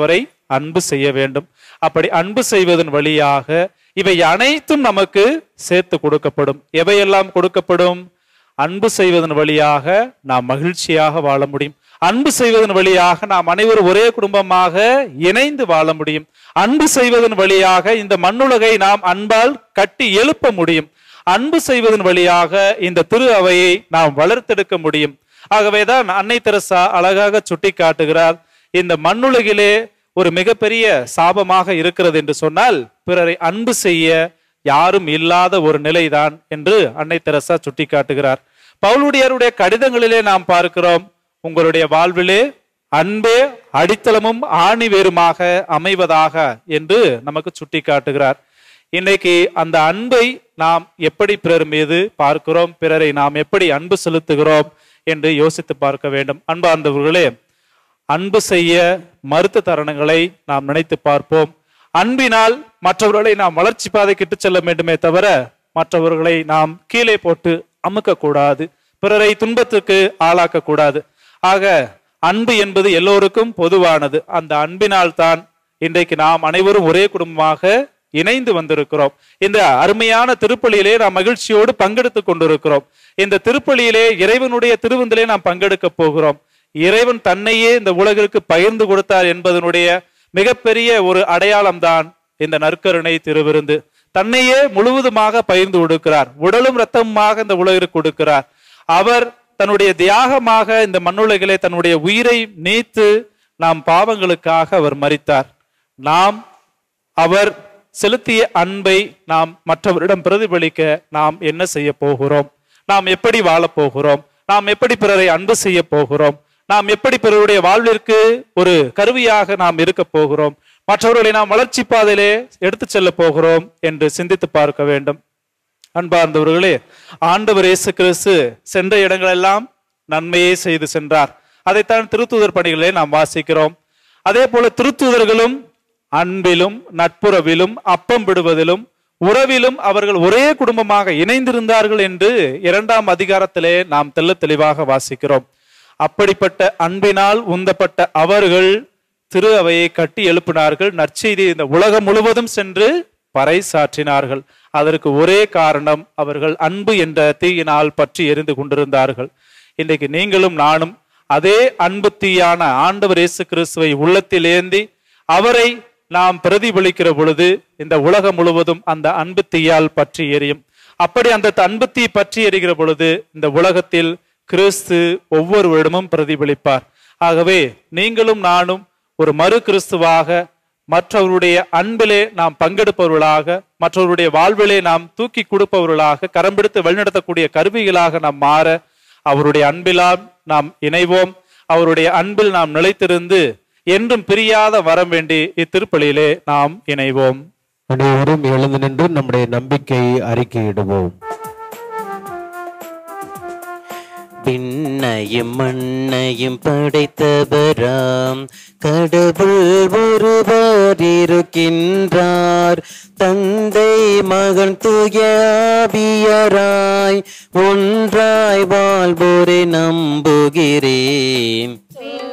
அன்பு செய்ய வேண்டும். அப்படி அன்பு செய்வதன் வழியாக இவை அனைத்தும் நமக்கு சேர்த்து கொடுக்கப்படும். எவையெல்லாம் கொடுக்கப்படும்? அன்பு செய்வதன் வழியாக நாம் மகிழ்ச்சியாக வாழ முடியும். அன்பு செய்வதன் வழியாக நாம் அனைவரும் ஒரே குடும்பமாக இணைந்து வாழ முடியும். அன்பு செய்வதன் வழியாக இந்த மண்ணுலகை நாம் அன்பால் கட்டி எழுப்ப முடியும். அன்பு செய்வதன் வழியாக இந்த திரு அவையை நாம் வளர்த்தெடுக்க முடியும். ஆகவேதான் அன்னை தெரசா அழகாக சுட்டி காட்டுகிறார், இந்த மண்ணுலகிலே ஒரு மிகப்பெரிய சாபமாக இருக்கிறது என்று சொன்னால் பிறரை அன்பு செய்ய யாரும் இல்லாத ஒரு நிலைதான் என்று அன்னை தெரசா சுட்டி காட்டுகிறார். பவுலுடையாருடைய கடிதங்களிலே நாம் பார்க்கிறோம், உங்களுடைய வாழ்விலே அன்பே அடித்தளமும் ஆணி வேறுமாக அமைவதாக என்று நமக்கு சுட்டி காட்டுகிறார். இன்னைக்கு அந்த அன்பை நாம் எப்படி பிறர் மீது பார்க்கிறோம், பிறரை நாம் எப்படி அன்பு செலுத்துகிறோம் என்று யோசித்து பார்க்க வேண்டும். அன்பார்ந்தவர்களே, அன்பு செய்ய மறுத்த தருணங்களை நாம் நினைத்து பார்ப்போம். அன்பினால் மற்றவர்களை நாம் வளர்ச்சி பாதைக்கு இட்டு செல்ல வேண்டுமே தவிர மற்றவர்களை நாம் கீழே போட்டு அமுக்க கூடாது, பிறரை துன்பத்துக்கு ஆளாக்க கூடாது. ஆக அன்பு என்பது எல்லோருக்கும் பொதுவானது. அந்த அன்பினால் தான் இன்றைக்கு நாம் அனைவரும் ஒரே குடும்பமாக இணைந்து வந்திருக்கிறோம். இந்த அருமையான திருப்பலியிலே நாம் மகிழ்ச்சியோடு பங்கெடுத்து கொண்டிருக்கிறோம். இந்த திருப்பலியிலே இறைவனுடைய திருவிருந்திலே நாம் பங்கெடுக்க போகிறோம். இறைவன் தன்னையே இந்த உலகிற்கு பகிர்ந்து கொடுத்தார் என்பதனுடைய மிகப்பெரிய ஒரு அடையாளம் தான் இந்த நற்கருணை திருவிருந்து. தன்னையே முழுவதுமாக பகிர்ந்து கொடுக்கிறார், உடலும் இரத்தமுமாக இந்த உலகிற்கு கொடுக்கிறார். அவர் தன்னுடைய தியாகமாக இந்த மண்ணுலகிலே தன்னுடைய உயிரை நீத்து நாம் பாவங்களுக்காக அவர் மரித்தார். நாம் அவர் செலுத்திய அன்பை நாம் மற்றவரிடம் பிரதிபலிக்க நாம் என்ன செய்ய போகிறோம்? நாம் எப்படி வாழப் போகிறோம்? நாம் எப்படி பிறரை அன்பு செய்ய போகிறோம்? நாம் எப்படி பிறருடைய வாழ்விற்கு ஒரு கருவியாக நாம் இருக்க போகிறோம்? மற்றவர்களை நாம் வளர்ச்சி பாதையிலே எடுத்து செல்ல போகிறோம் என்று சிந்தித்து பார்க்க வேண்டும். அன்பார்ந்தவர்களே, ஆண்டவர் இயேசு கிறிஸ்து சென்ற இடங்களெல்லாம் நன்மையே செய்து சென்றார். அதைத்தான் திருத்தூதர் பணிகளிலே நாம் வாசிக்கிறோம். அதே போல திருத்தூதர்களும் அன்பிலும் நட்புறவிலும் அப்பம் விடுவதிலும் உறவிலும் அவர்கள் ஒரே குடும்பமாக இணைந்திருந்தார்கள் என்று 2ஆம் அதிகாரத்திலே நாம் தெள்ள தெளிவாக வாசிக்கிறோம். அப்படிப்பட்ட அன்பினால் உந்தப்பட்ட அவர்கள் திரு அவையை கட்டி எழுப்பினார்கள். நற்செய்தி இந்த உலகம் முழுவதும் சென்று பறைசாற்றினார்கள். அதற்கு ஒரே காரணம், அவர்கள் அன்பு என்ற தீயினால் பற்றி எரிந்து கொண்டிருந்தார்கள். இன்றைக்கு நீங்களும் நானும் அதே அன்பு தீயான ஆண்டவர் இயேசு கிறிஸ்துவை உள்ளத்தில் ஏந்தி அவரை நாம் பிரதிபலிக்கிற பொழுது இந்த உலகம் முழுவதும் அந்த அன்பு தீயால் பற்றி எரியும். அப்படி அந்த அன்பு தீ பற்றி எரிகிற பொழுது இந்த உலகத்தில் கிறிஸ்து ஒவ்வொருவரிடமும் பிரதிபலிப்பார். ஆகவே நீங்களும் நானும் ஒரு மறு கிறிஸ்துவாக மற்றவருடைய அன்பிலே நாம் பங்கெடுப்பவர்களாக, மற்றவருடைய வாழ்விலே நாம் தூக்கி கொடுப்பவர்களாக, கரம் பிடித்து வழிநடத்தக்கூடிய கருவிகளாக நாம் மாற அவருடைய அன்பிலாம் நாம் இணைவோம். அவருடைய அன்பில் நாம் நிலைத்திருந்து என்றும் பிரியாத வரம் வேண்டி இத்திருப்பலியிலே நாம் இணைவோம். அனைவரும் எழுந்து நின்று நம்முடைய நம்பிக்கையை அறிக்கையிடுவோம். விண்ணையும் மண்ணையும் படைத்தவராம் கடவுள் ஒருவர் இருக்கின்றார். தந்தை மகன் தூய ஆவியராய் ஒன்றாய் வாழ்வோரை நம்புகிறேன்.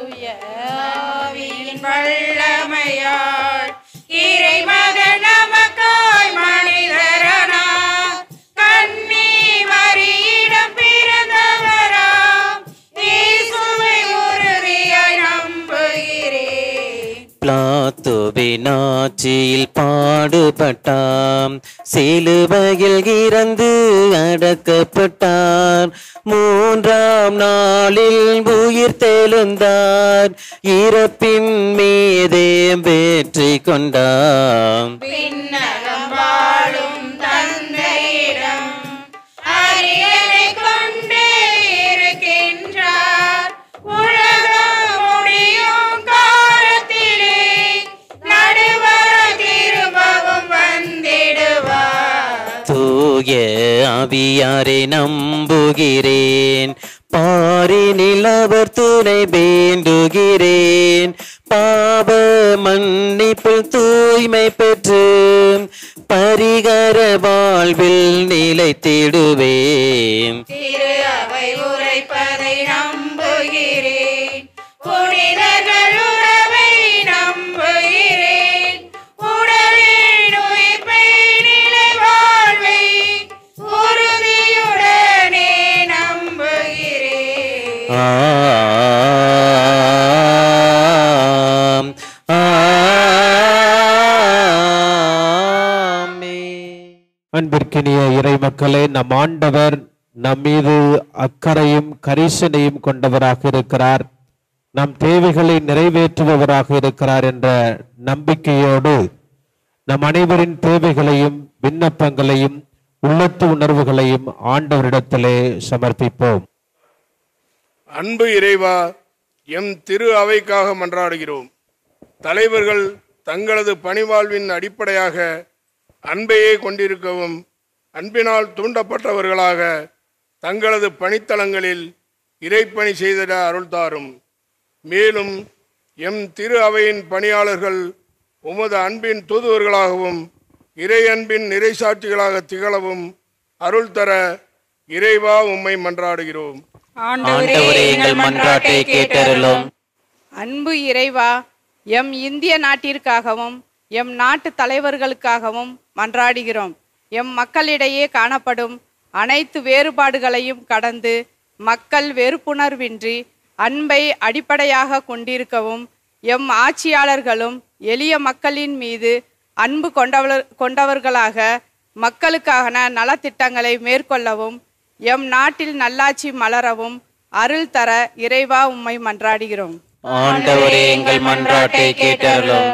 வல்லமையால் இறைமகன் நமக்காய் மனிதரானார். கன்னி மரியிடம் பிறந்தவராம் இயேசுவை உறுதியாய் நம்புகிறேன். பிலாத்துவின் ஆட்சியில் பாடுபட்டார், சிலுவையில் இறந்து அடக்கப்பட்டார். 3ஆம் நாளில் உயிர் தெழுந்தார், இறப்பின் மீதே வெற்றி கொண்டார். விண்ணகம் வாழும் தந்தையிடம் அரியணை கொண்டு இருக்கின்றார். உலகம் முடியும் காலத்திலே நடுவர திரும்பவும் வந்திடுவார். தூய ஆவியாரை நம்புகிறேன், பாரினில் அவர் துணை வேண்டுகிறேன். பாவ மன்னிப்பில் தூய்மை பெற்று பரிகர வாழ்வில் நிலைத்திடுவேன். திரு அவை உரைப்பதை நம்புகிறேன், புனிதர்கள் உறவை நம்புகிறேன். அன்பிற்கினிய இறை மக்களே, நம் ஆண்டவர் நம் மீது அக்கறையும் கரிசனையும் கொண்டவராக இருக்கிறார், நம் தேவைகளை நிறைவேற்றுபவராக இருக்கிறார் என்ற நம்பிக்கையோடு நம் அனைவரின் தேவைகளையும் விண்ணப்பங்களையும் உள்ளத்து உணர்வுகளையும் ஆண்டவரிடத்திலே சமர்ப்பிப்போம். அன்பு இறைவா, எம் திரு அவைக்காக மன்றாடுகிறோம். தலைவர்கள் தங்களது பணிவாழ்வின் அடிப்படையாக அன்பையே கொண்டிருக்கவும், அன்பினால் தூண்டப்பட்டவர்களாக தங்களது பணித்தலங்களில் இறைப்பணி செய்திட அருள்தாரும். மேலும் எம் திரு அவையின் பணியாளர்கள் உமது அன்பின் தூதுவர்களாகவும் இறை அன்பின் நிறைசாட்சிகளாக திகழவும் அருள் தர இறைவா உம்மை மன்றாடுகிறோம். ஆண்டவரே, எங்கள் மன்றாட்டை கேட்டருளும். அன்பு இறைவா, எம் இந்திய நாட்டிற்காகவும் எம் நாட்டு தலைவர்களுக்காகவும் மன்றாடுகிறோம். எம் மக்களிடையே காணப்படும் அனைத்து வேறுபாடுகளையும் கடந்து மக்கள் வெறுப்புணர்வின்றி அன்பை அடிப்படையாக கொண்டிருக்கவும், எம் ஆட்சியாளர்களும் எளிய மக்களின் மீது அன்பு கொண்டவர்களாக மக்களுக்கான நலத்திட்டங்களை மேற்கொள்ளவும், எம் நாட்டில் நல்லாட்சி மலரவும் அருள் தர இறைவா உம்மை மன்றாடுகிறோம். ஆண்டவரே, எங்கள் மன்றாட்டை கேட்டருளும்.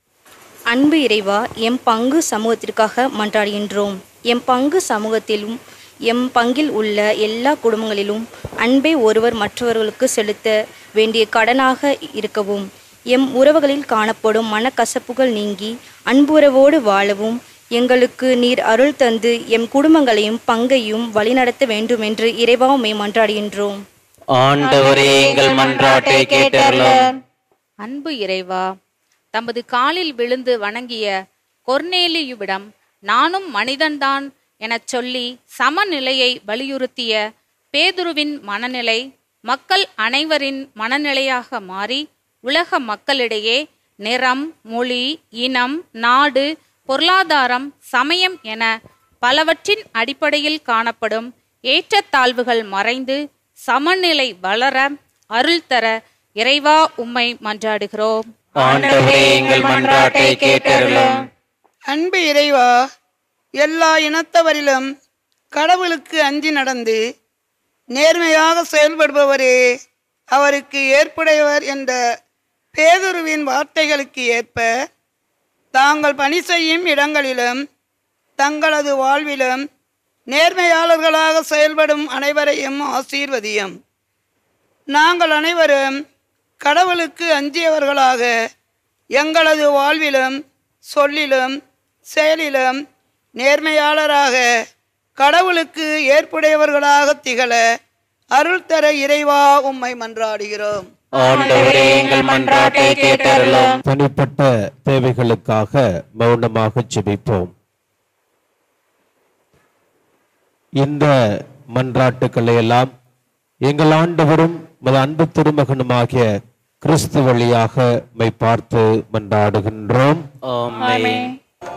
அன்பு இறைவா, எம் பங்கு சமூகத்திற்காக மன்றாடுகின்றோம். எம் பங்கு சமூகத்திலும் எம் பங்கில் உள்ள எல்லா குடும்பங்களிலும் அன்பை ஒருவர் மற்றவர்களுக்கு செலுத்த வேண்டிய கடனாக இருக்கவும், எம் உறவுகளில் காணப்படும் மனக்கசப்புகள் நீங்கி அன்புறவோடு வாழவும் எங்களுக்கு நீர் அருள் தந்து எம் குடும்பங்களையும் பங்கையும் வழிநடத்த வேண்டும் என்று இறைவா உம்மை மன்றாடுகின்றோம். ஆண்டவரே, எங்கள் மன்றாட்டை கேட்டருளும். அன்பு இறைவா, தமது காலில் விழுந்து வணங்கிய கொர்நேலியுவிடம் நானும் மனிதன்தான் எனச் சொல்லி சமநிலையை வலியுறுத்திய பேதுருவின் மனநிலை மக்கள் அனைவரின் மனநிலையாக மாறி உலக மக்களிடையே நிறம், மொழி, இனம், நாடு, பொருளாதாரம், சமயம் என பலவற்றின் அடிப்படையில் காணப்படும் ஏற்றத்தாழ்வுகள் மறைந்து சமநிலை வளர அருள் தர இறைவா உம்மை மன்றாடுகிறோம். ஆண்டவரே, எங்கள் மன்றாட்டை கேட்டருளும். அன்பு இறைவா, எல்லா இனத்தவரிலும் கடவுளுக்கு அஞ்சி நடந்து நேர்மையாக செயல்படுபவரே அவருக்கு ஏற்புடையவர் என்ற பேதுருவின் வார்த்தைகளுக்கு ஏற்ப தாங்கள் பணி செய்யும் இடங்களிலும் தங்களது வாழ்விலும் நேர்மையாளர்களாக செயல்படும் அனைவரையும் ஆசீர்வதியும். நாங்கள் அனைவரும் கடவுளுக்கு அஞ்சியவர்களாக எங்களது வாழ்விலும் சொல்லிலும் செயலிலும் நேர்மையாளராக கடவுளுக்கு ஏற்புடையவர்களாக திகழ அருள் தர இறைவா உம்மை மன்றாடுகிறோம். ஆண்டவரே, எங்கள் மன்றாட்டை கேட்டருளும். தனிப்பட்ட தேவைகளுக்காக மௌனமாக ஜெபிப்போம். இந்த மன்றாட்டுக்களை எல்லாம் எங்கள் ஆண்டவரும் மது அன்பு திருமகனுமாகிய கிறிஸ்து வழியாக மை பார்த்து மன்றாடுகின்றோம். ஆமென்.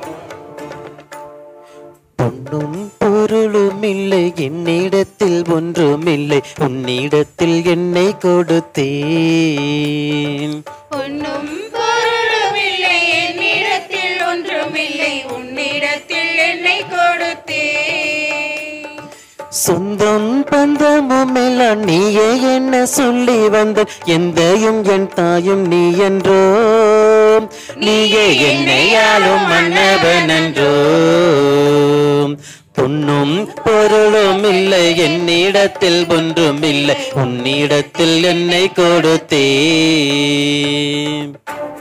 பொன்னும் பொருளும் இல்லை என்னிடத்தில் ஒன்றுமில்லை, உன்னிடத்தில் என்னை கொடுத்தேன். பொன்னும் பொருளும் இல்லை என்னிடத்தில் ஒன்றுமில்லை, உன்னிடத்தில் என்னை கொடுத்தேன். சொந்தம் பந்தமும் எல்லாம் நீயே என்ன சொல்லி வந்த, எந்தையும் என் தாயும் நீ என்றோ, நீயே என்னையாலும் மன்னவன் என்றோ. பொன்னும் பொருளும் இல்லை என்னிடத்தில் ஒன்றுமில்லை, உன்னிடத்தில் என்னை கொடுத்தேன்.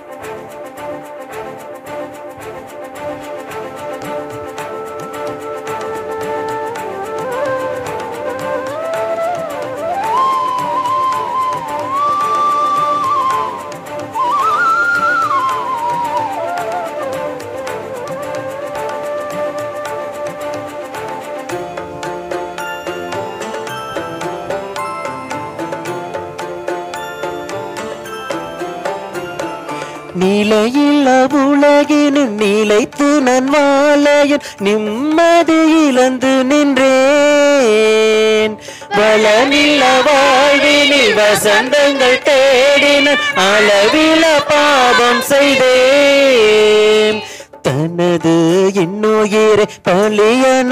நிலையில்லா உலகினில் நிலைத்து நான் வாழையன் நிம்மதி இழந்து நின்றேன். வளமில்ல வாழ்வினில் வசந்தங்கள் தேடின அளவில பாவம் செய்தேன். தனது இன்னுயிரை பலியன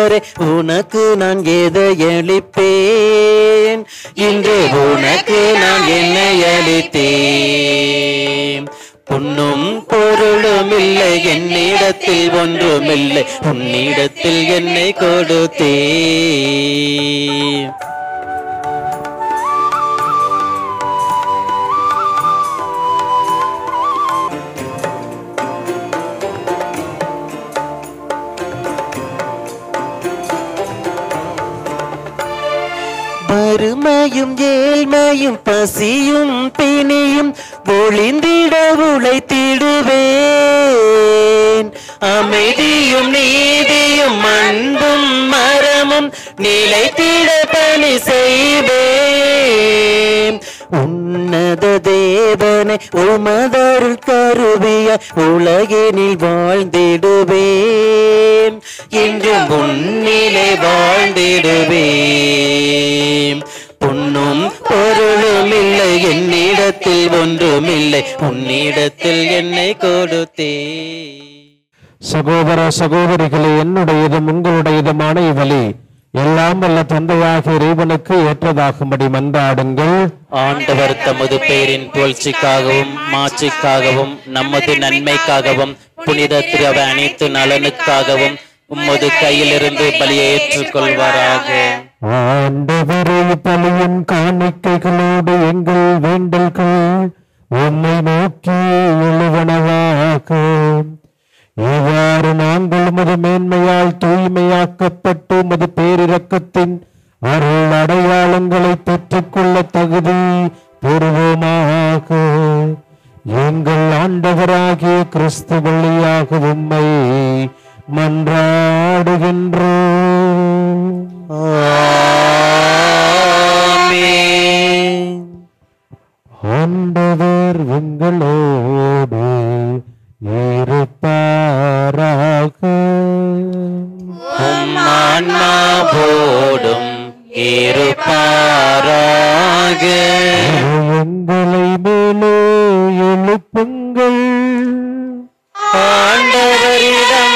ஆண்டவரே உனக்கு நான் எதை அளிப்பேன்? இன்று உனக்கு நான் என்னை அளித்தேன். பொன்னும் பொருளும் இல்லை என்னிடத்தில் ஒன்றுமில்லை, உன்னிடத்தில் என்னை கொடுத்தேன். வறுமையும் ஏழ்மையும் பசியும் பிணியும் ஒளிந்திட உழைத்திடுவேன். அமைதியும் நீதியும் அன்பும் மரமும் நிலைத்திட பணி செய்வேன். உன்னத தேவனை உமதருள் கருவிய உலகினில் வாழ்ந்திடுவேன். இன்றும் உன்னிலே வாழ்ந்திடுவேன். பொன்னும் பொருளும் இல்லை என்னிடத்தில் ஒன்றுமில்லை, உன்னிடத்தில் என்னை கொடுத்தேன். சகோதர சகோதரிகளே, என்னுடையதும் உங்களுடையதுமான இவளி எல்லாம் வல்ல தந்தையாக இறைவனுக்கு ஏற்றதாகும்படி மன்றாடுங்கள். ஆண்டவர் தமது பேரின் புகழ்ச்சிக்காகவும் மாட்சிக்காகவும் நமது நன்மைக்காகவும் புனித திரு அனைத்து நலனுக்காகவும் உமது கையிலிருந்து பலியை ஏற்றுக்கொள்வாராக. ஆண்டவரே, பலியின் காணிக்கைகளோடு எங்கள் வேண்டல்கள் உம்மை நோக்கி எழுவனவாக. இவ்வாறு நாங்கள் உமது மேன்மையால் தூய்மையாக்கப்பட்டு உமது பேரிரக்கத்தின் அருள் அடையாளங்களை பெற்றுக்கொள்ள தகுதி பெறுவோமாக. எங்கள் ஆண்டவராகிய கிறிஸ்து வழியாக உம்மை மன்றாடுகின்றோம். ஆண்டவர் உங்களோடு இருப்பாராக. ஆன்மாவோடும் இருப்பாராக. எங்களை மேலே எழுப்புங்கள். ஆண்டவரிடம்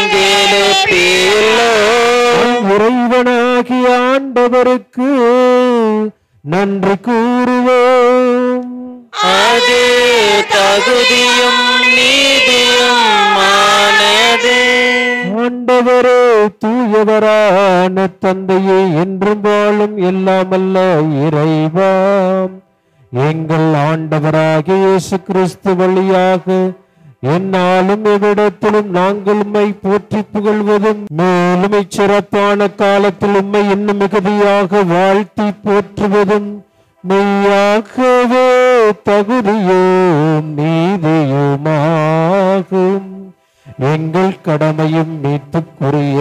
எழுப்பியுள்ளோம். இறைவனாகிய ஆண்டவருக்கு நன்றி கூறுவோம். அது தகுதியும் நீதியும் ஆனது. ஆண்டவரே, தூயவரான தந்தையே, என்றும் வாழும் எல்லாமல்ல இறைவா, எங்கள் ஆண்டவராகிய இயேசு கிறிஸ்து வழியாக என்னாலும் எவ்விடத்திலும் நாங்கள் உம்மை போற்றி புகழ்வதும் மேலும் இச்சிறப்பான காலத்தில் உம்மை இன்னும் மிகுதியாக வாழ்த்தி போற்றுவதும் மெய்யாகவே தகுதியும் நீதியுமாகும். எங்கள் கடமையும் மீட்புக்குரிய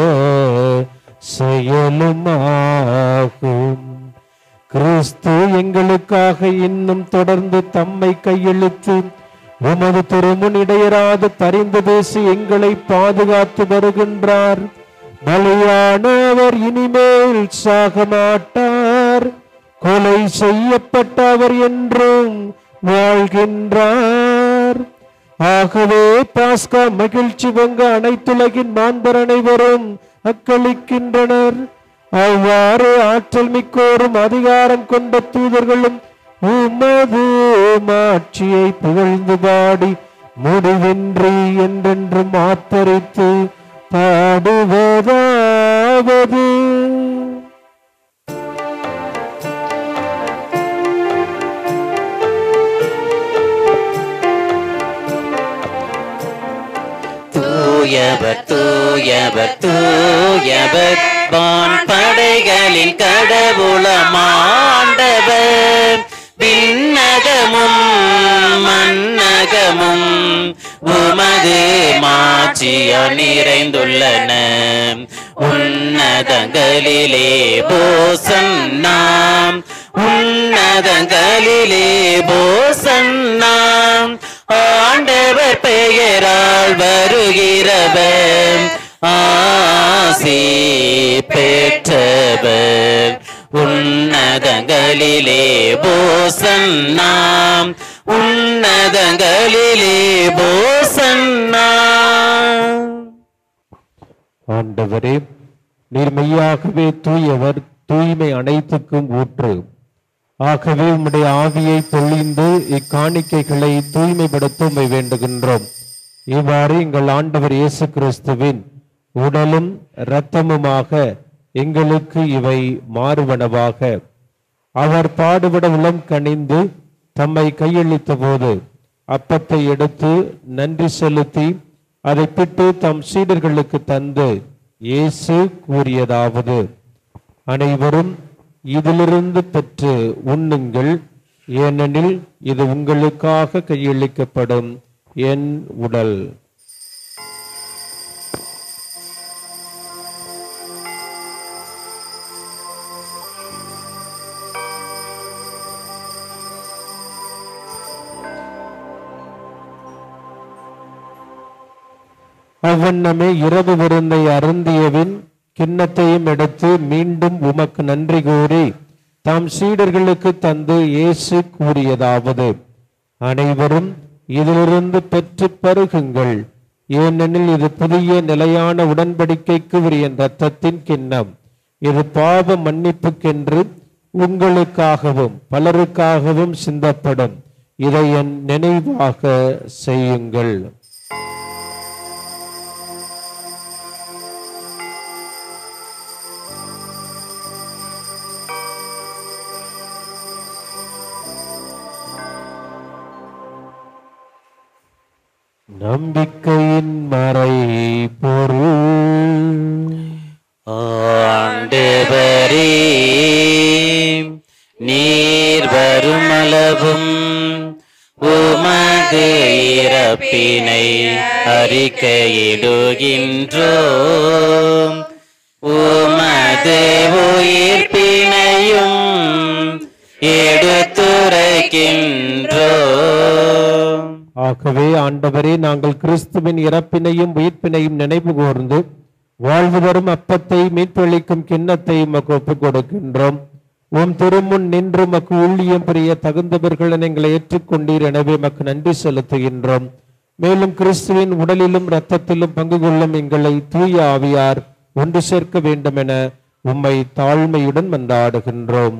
செயலுமாகும். கிறிஸ்து எங்களுக்காக இன்னும் தொடர்ந்து தம்மை கையெழுத்து உமது திருமுன் இடையராது பரிந்து பேசி எங்களை பாதுகாத்து வருகின்றார். பலியானவர் இனிமேல் சாக மாட்டார். கொலை செய்யப்பட்ட அவர் என்றும் வாழ்கின்றார். ஆகவே பாஸ்கா மகிழ்ச்சி பொங்க அனைத்துலகின் மாந்தர் அனைவரும் அக்களிக்கின்றனர். அவ்வாறு ஆற்றல் மிக்கோரும் அதிகாரம் கொண்ட தூதர்களும் உமது மாட்சியை புகழ்ந்து பாடி முடிவின்றி என்றென்றும் ஆத்தரித்து பாடுவதாவது. தூயவர் தூயவர் தூயவர் வான் படைகளின் கடவுளமாண்டவர். விண்ணகமும் மன்னகமும் உமது மாட்சியால் நிறைந்துள்ளன. உன்னதங்களிலே போசன்னாம், உன்னதங்களிலே போசன்னாம். ஆண்டவர் பெயரால் வருகிறவர் ஆசி பெற்றவர். உன்னதங்களிலே போசன்னாம், உன்னதங்களிலே போசன்னாம். ஆண்டவரே, நீர் மெய்யாகவே தூயவர், தூய்மை அனைத்துக்கும் ஊற்று. ஆகவே உம்முடைய ஆவியை பொழிந்து இக்காணிக்கைகளை தூய்மைப்படுத்த உம்மை வேண்டுகின்றோம். இவ்வாறு எங்கள் ஆண்டவர் இயேசு கிறிஸ்துவின் உடலும் இரத்தமுமாக எங்களுக்கு இவை மாறுவனவாக. அவர் பாடுபட உளம் கனிந்து தம்மை கையளித்த போது அப்பத்தை எடுத்து நன்றி செலுத்தி அதை பிட்டு தம் சீடர்களுக்கு தந்து இயேசு கூறியதாவது: அனைவரும் இதிலிருந்து பெற்று உண்ணுங்கள், ஏனெனில் இது உங்களுக்காக கையளிக்கப்படும் என் உடல். அவ்வண்ணமே இரவு விருந்தை அருந்தியவின் கிண்ணத்தையும் எடுத்து மீண்டும் உமக்கு நன்றி கூறி தாம் சீடர்களுக்கு தந்து இயேசு கூறியதாவது: அனைவரும் இதிலிருந்து பெற்று பருகுங்கள், ஏனெனில் இது புதிய நிலையான உடன்படிக்கைக்கு உரிய இரத்தத்தின் கிண்ணம். இது பாவ மன்னிப்புக்கென்று உங்களுக்காகவும் பலருக்காகவும் சிந்தப்படும். இதை என் நினைவாக செய்யுங்கள். நம்பிக்கையின் மறை பொருள். ஆண்டவரே, நீர் வருமளவும் உமது இறப்பினை அறிக்கையிடுகின்றோம், உமது உயிர்ப்பினையும் எடுத்துரைக்கின்றோம். ஆகவே ஆண்டவரே, நாங்கள் கிறிஸ்துவின் இறப்பினையும் உயிர்ப்பினையும் நினைவு கூர்ந்து வாழ்வு தரும் அப்பத்தை மீட்பளிக்கும் கிண்ணத்தை உமக்கு ஒப்புக் கொடுக்கின்றோம். உம் திருமுன் நின்று உமக்கு ஊழியம் புரிய தகுந்தவர்கள் எங்களை ஏற்றுக்கொண்டீர், எனவே உமக்கு நன்றி செலுத்துகின்றோம். மேலும் கிறிஸ்துவின் உடலிலும் இரத்தத்திலும் பங்கு கொள்ளும் எங்களை தூய ஆவியார் ஒன்று சேர்க்க வேண்டும் என உம்மை தாழ்மையுடன் மன்றாடுகின்றோம்.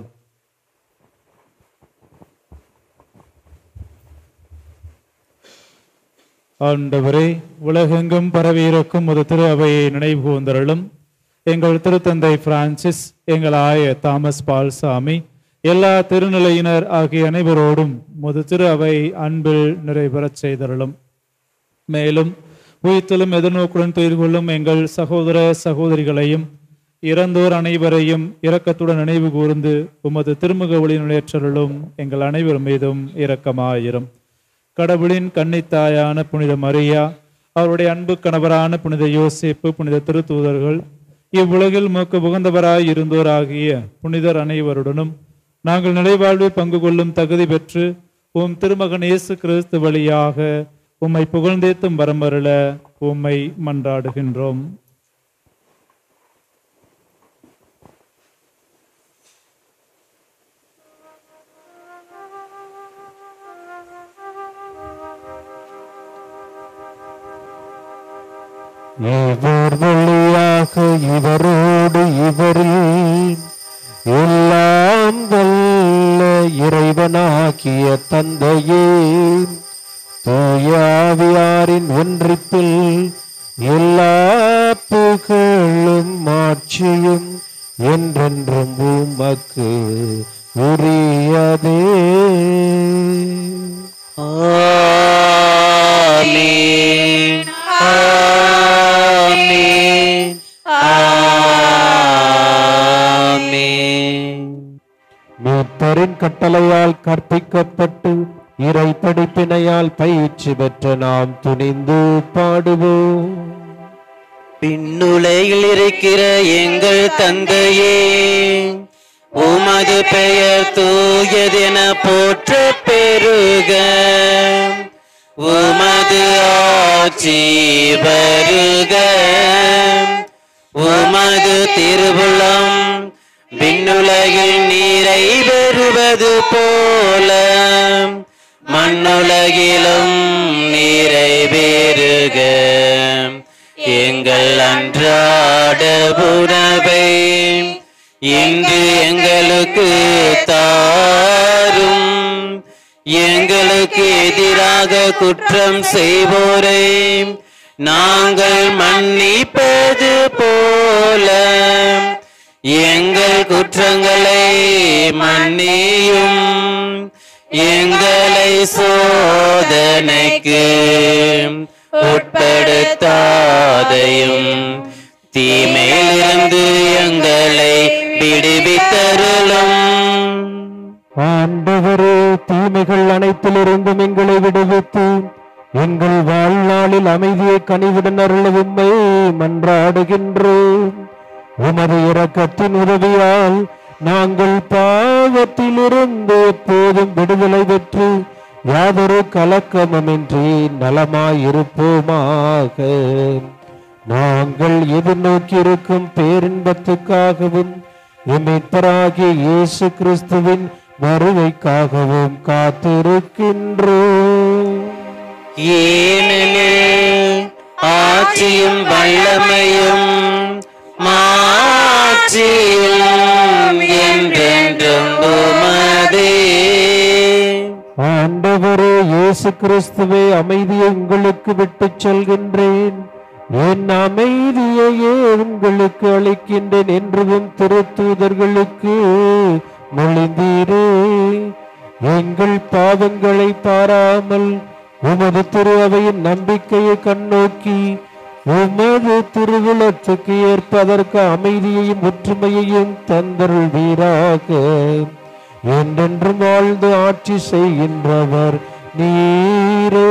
ஆண்டவரே, உலகெங்கும் பரவியிருக்கும் ஒரு திரு அவையை நினைவு கூர்ந்தருளும். எங்கள் திருத்தந்தை பிரான்சிஸ், எங்கள் ஆய தாமஸ் பால்சாமி, எல்லா திருநிலையினர் ஆகிய அனைவரோடும் முது திரு அவை அன்பில் நிறைவேறச் செய்தருளும். மேலும் உயிர்த்தலும் எதிர்நோக்குடன் துயிர் கொள்ளும் எங்கள் சகோதர சகோதரிகளையும் இறந்தோர் அனைவரையும் இரக்கத்துடன் நினைவு கூர்ந்து உமது திருமுக ஒளி நுழையற்றருளும். எங்கள் அனைவர் மீதும் இரக்கமாயிரும். கடவுளின் கன்னித்தாயான புனித மரியா, அவருடைய அன்பு கணவரான புனித யோசேப்பு, புனித திருத்தூதர்கள், இவ்வுலகில் உமக்கு உகந்தவராய் இருந்தோராகிய புனிதர் அனைவருடனும் நாங்கள் நிலைவாழ்வில் பங்கு கொள்ளும் தகுதி பெற்று உம் திருமகன் இயேசு கிறிஸ்து வழியாக உம்மை புகழ்ந்தேத்தும் வரமருள உம்மை மன்றாடுகின்றோம். இவர் வழியாக இவரோடு இவரில் எல்லாம் வல்ல இறைவனாகிய தந்தையே, தூய ஆவியாரின் ஒன்றிப்பில் எல்லா புகழும் ஆட்சியும் என்றென்றும் உமக்கு உரியதே. ஆமென். ஆமென். ஆமென். மீட்பரின் கட்டளையால் கற்பிக்கப்பட்டு இறை படிப்பினையால் பயிற்சி பெற்ற நாம் துணிந்து பாடுவோம். பின்னுலகில் இருக்கிற எங்கள் தந்தையே, உமது பெயர் தூயதென போற்ற பெருக, உமது ஆட்சி வருக, உமது திருவுளம் விண்ணுலகில் நீரை பெறுவது போல மண்ணுலகிலும் நீரை பெறுக. எங்கள் எங்கள் அன்றாட உணவை இன்று எங்களுக்கு தாரும். எங்களுக்கு எதிராக குற்றம் செய்வோரை நாங்கள் மன்னிப்பது போல எங்கள் குற்றங்களை மன்னியும். எங்களை சோதனைக்கு உட்படுத்தாதையும் தீமையிலிருந்து எங்களை விடுவித்தருளும். ஆண்டவரே, தீமைகள் அனைத்திலிருந்தும் எங்களை விடுவித்து எங்கள் வாழ்நாளில் அமைதியை கனிவுடன் அருள உம்மை மன்றாடுகின்றோம். உமது இரக்கத்தின் உதவியால் நாங்கள் பாவத்திலிருந்து எப்போதும் விடுதலை பெற்று யாதொரு கலக்கமுமின்றி நலமாயிருப்போமாக. நாங்கள் எதிர்நோக்கியிருக்கும் பேரின்பத்துக்காகவும் மீட்பராகிய இயேசு கிறிஸ்துவின் வருகைக்காகவும் காத்திருக்கின்றோம். ஏனெனில் ஆட்சியும் வல்லமையும் மாட்சியும் என்றென்றும் உமதே. ஆண்டவரே இயேசு கிறிஸ்துவே, அமைதியை உங்களுக்கு விட்டுச் செல்கின்றேன், என் அமைதியையே உங்களுக்கு அளிக்கின்றேன் என்றும் திருத்தூதர்களுக்கு மொழிந்தீரே. எங்கள் பாவங்களை பாராமல் உமது திரு அவையின் நம்பிக்கையை கண்ணோக்கி உமது திருவுளத்துக்கு ஏற்பதற்கு அமைதியையும் ஒற்றுமையையும் தந்தருள்வீராக. என்றென்றும் வாழ்ந்து ஆட்சி செய்கின்றவர் நீரே.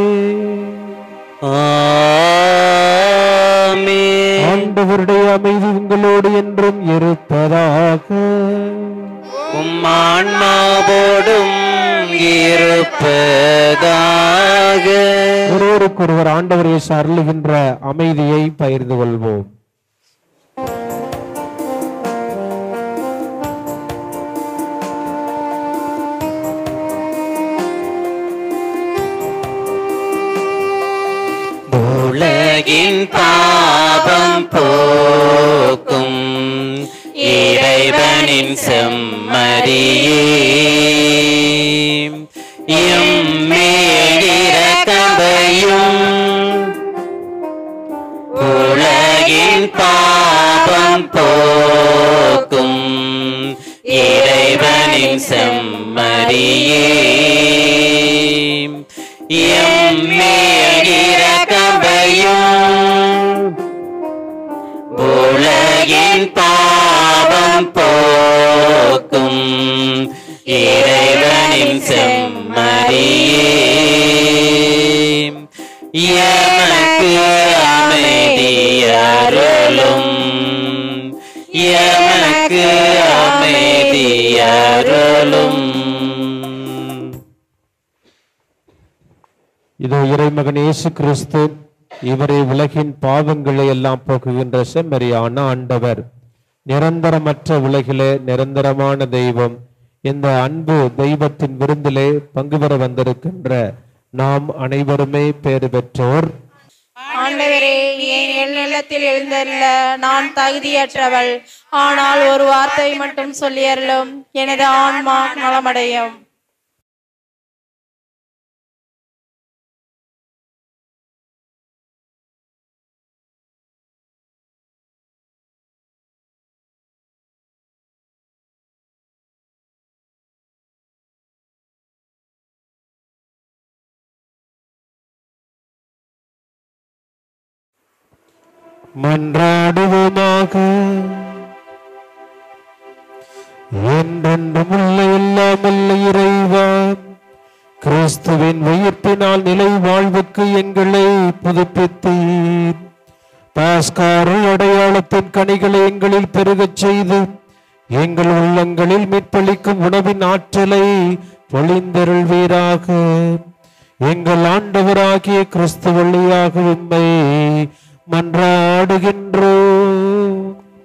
ஆண்டவருடைய அமைதி உங்களோடு என்றும் இருப்பதாக. உம்மான்மாவோடும் இருப்பதாக. ஒருவருக்கொருவர் ஆண்டவர் இயேசு அருளுகின்ற அமைதியை பகிர்ந்து கொள்வோம். உலகின் பாவம் போக்கும் இறைவனின் செம்மறியே, இரக்கம்பையும் உலகின் பாவம் போக்கும் இறைவனின் செம்மறியே, இரக்கம்பையும் உலகின் பாவம் போக்கும் இறைவனின் செம்மறியே, எமக்கு அமைதியருளும், எமக்கு அமைதியருளும். இதோ இறைமகன் இயேசு கிறிஸ்து, இவரை உலகின் பாவங்களை எல்லாம் போக்குகின்ற செம்மறியான ஆண்டவர், நிரந்தரமற்ற உலகிலே நிரந்தரமான தெய்வம். இந்த அன்பு தெய்வத்தின் விருந்திலே பங்கு பெற வந்திருக்கின்ற நாம் அனைவருமே பேறு பெற்றோர். ஆண்டவரே, ஏன் என் இல்லத்தில் எழுந்தருள நான் தகுதியற்றவள், ஆனால் ஒரு வார்த்தை மட்டும் சொல்லியருளும், எனது ஆன்மா நலமடையும். மன்றாடுவோமாக. என்றென்றும் உள்ள இல்லாமல் இறைவா, கிறிஸ்துவின் உயிர்ப்பினால் நிலை வாழ்வுக்கு எங்களை புதுப்பித்தீர். பாஸ்காரு அடையாளத்தின் கனிகளை எங்களில் பெருகச் செய்து எங்கள் உள்ளங்களில் மீட்பளிக்கும் உணவின் ஆற்றலை பொழிந்தருள்வீராக. எங்கள் ஆண்டவராகிய கிறிஸ்து வழியாக உம்மை மன்றாடுகின்றோம்.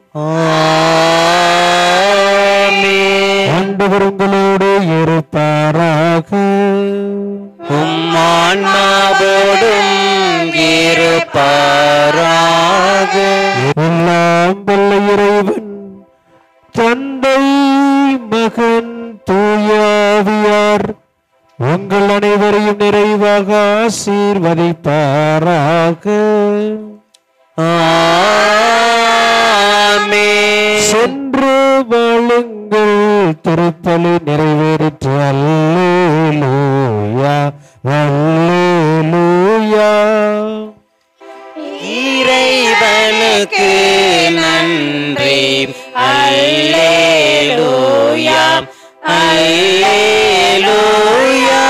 ஆண்டவர் உங்களோடு இருப்பாராக. உம்மான்மாவோடும் இருப்பாராக. ஆசீர்வதிப்பாராக. சென்று வாழுங்கள், திருப்பலி நிறைவேறிற்று. அல்லேலூயா அல்லேலூயா. இறைவனுக்கு நன்றி. அல்லேலூயா அல்லேலூயா.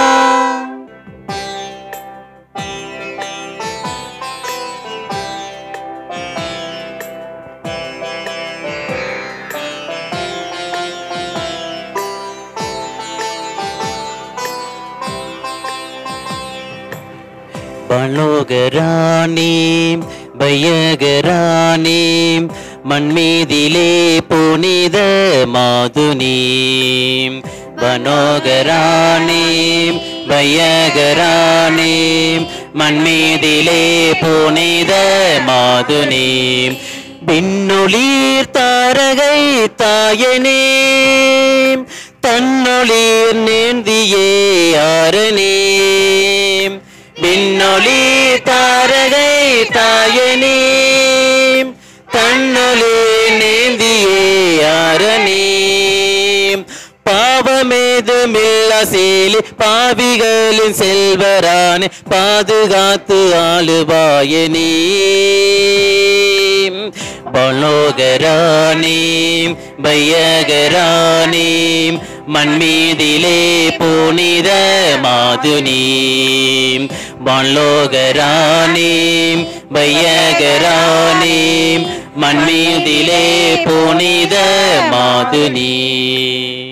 பலோகராணி பயகராணி மண்மீதிலே புனித மாதுனி. பனோகராணி பயகராணி மண்மீதிலே புனித மாதுனி. விண்ணொளீர் தாரகை தாயனே தன்னொளீர் நேர்ந்தியே ஆரணே. விண்ணொளி தாரகை தாயனே தன்னொளி நேந்தியே ஆரணே. பாவமேதுமில்ல சேலி பாவிகளின் செல்வரானே பாதுகாத்து ஆளுவாயனே. பலோகராணி பயகராணி மண்மீதிலே புனித மாதுனி. பலோகராணி பயகராணி மண்மீதிலே புனித மாதுனி.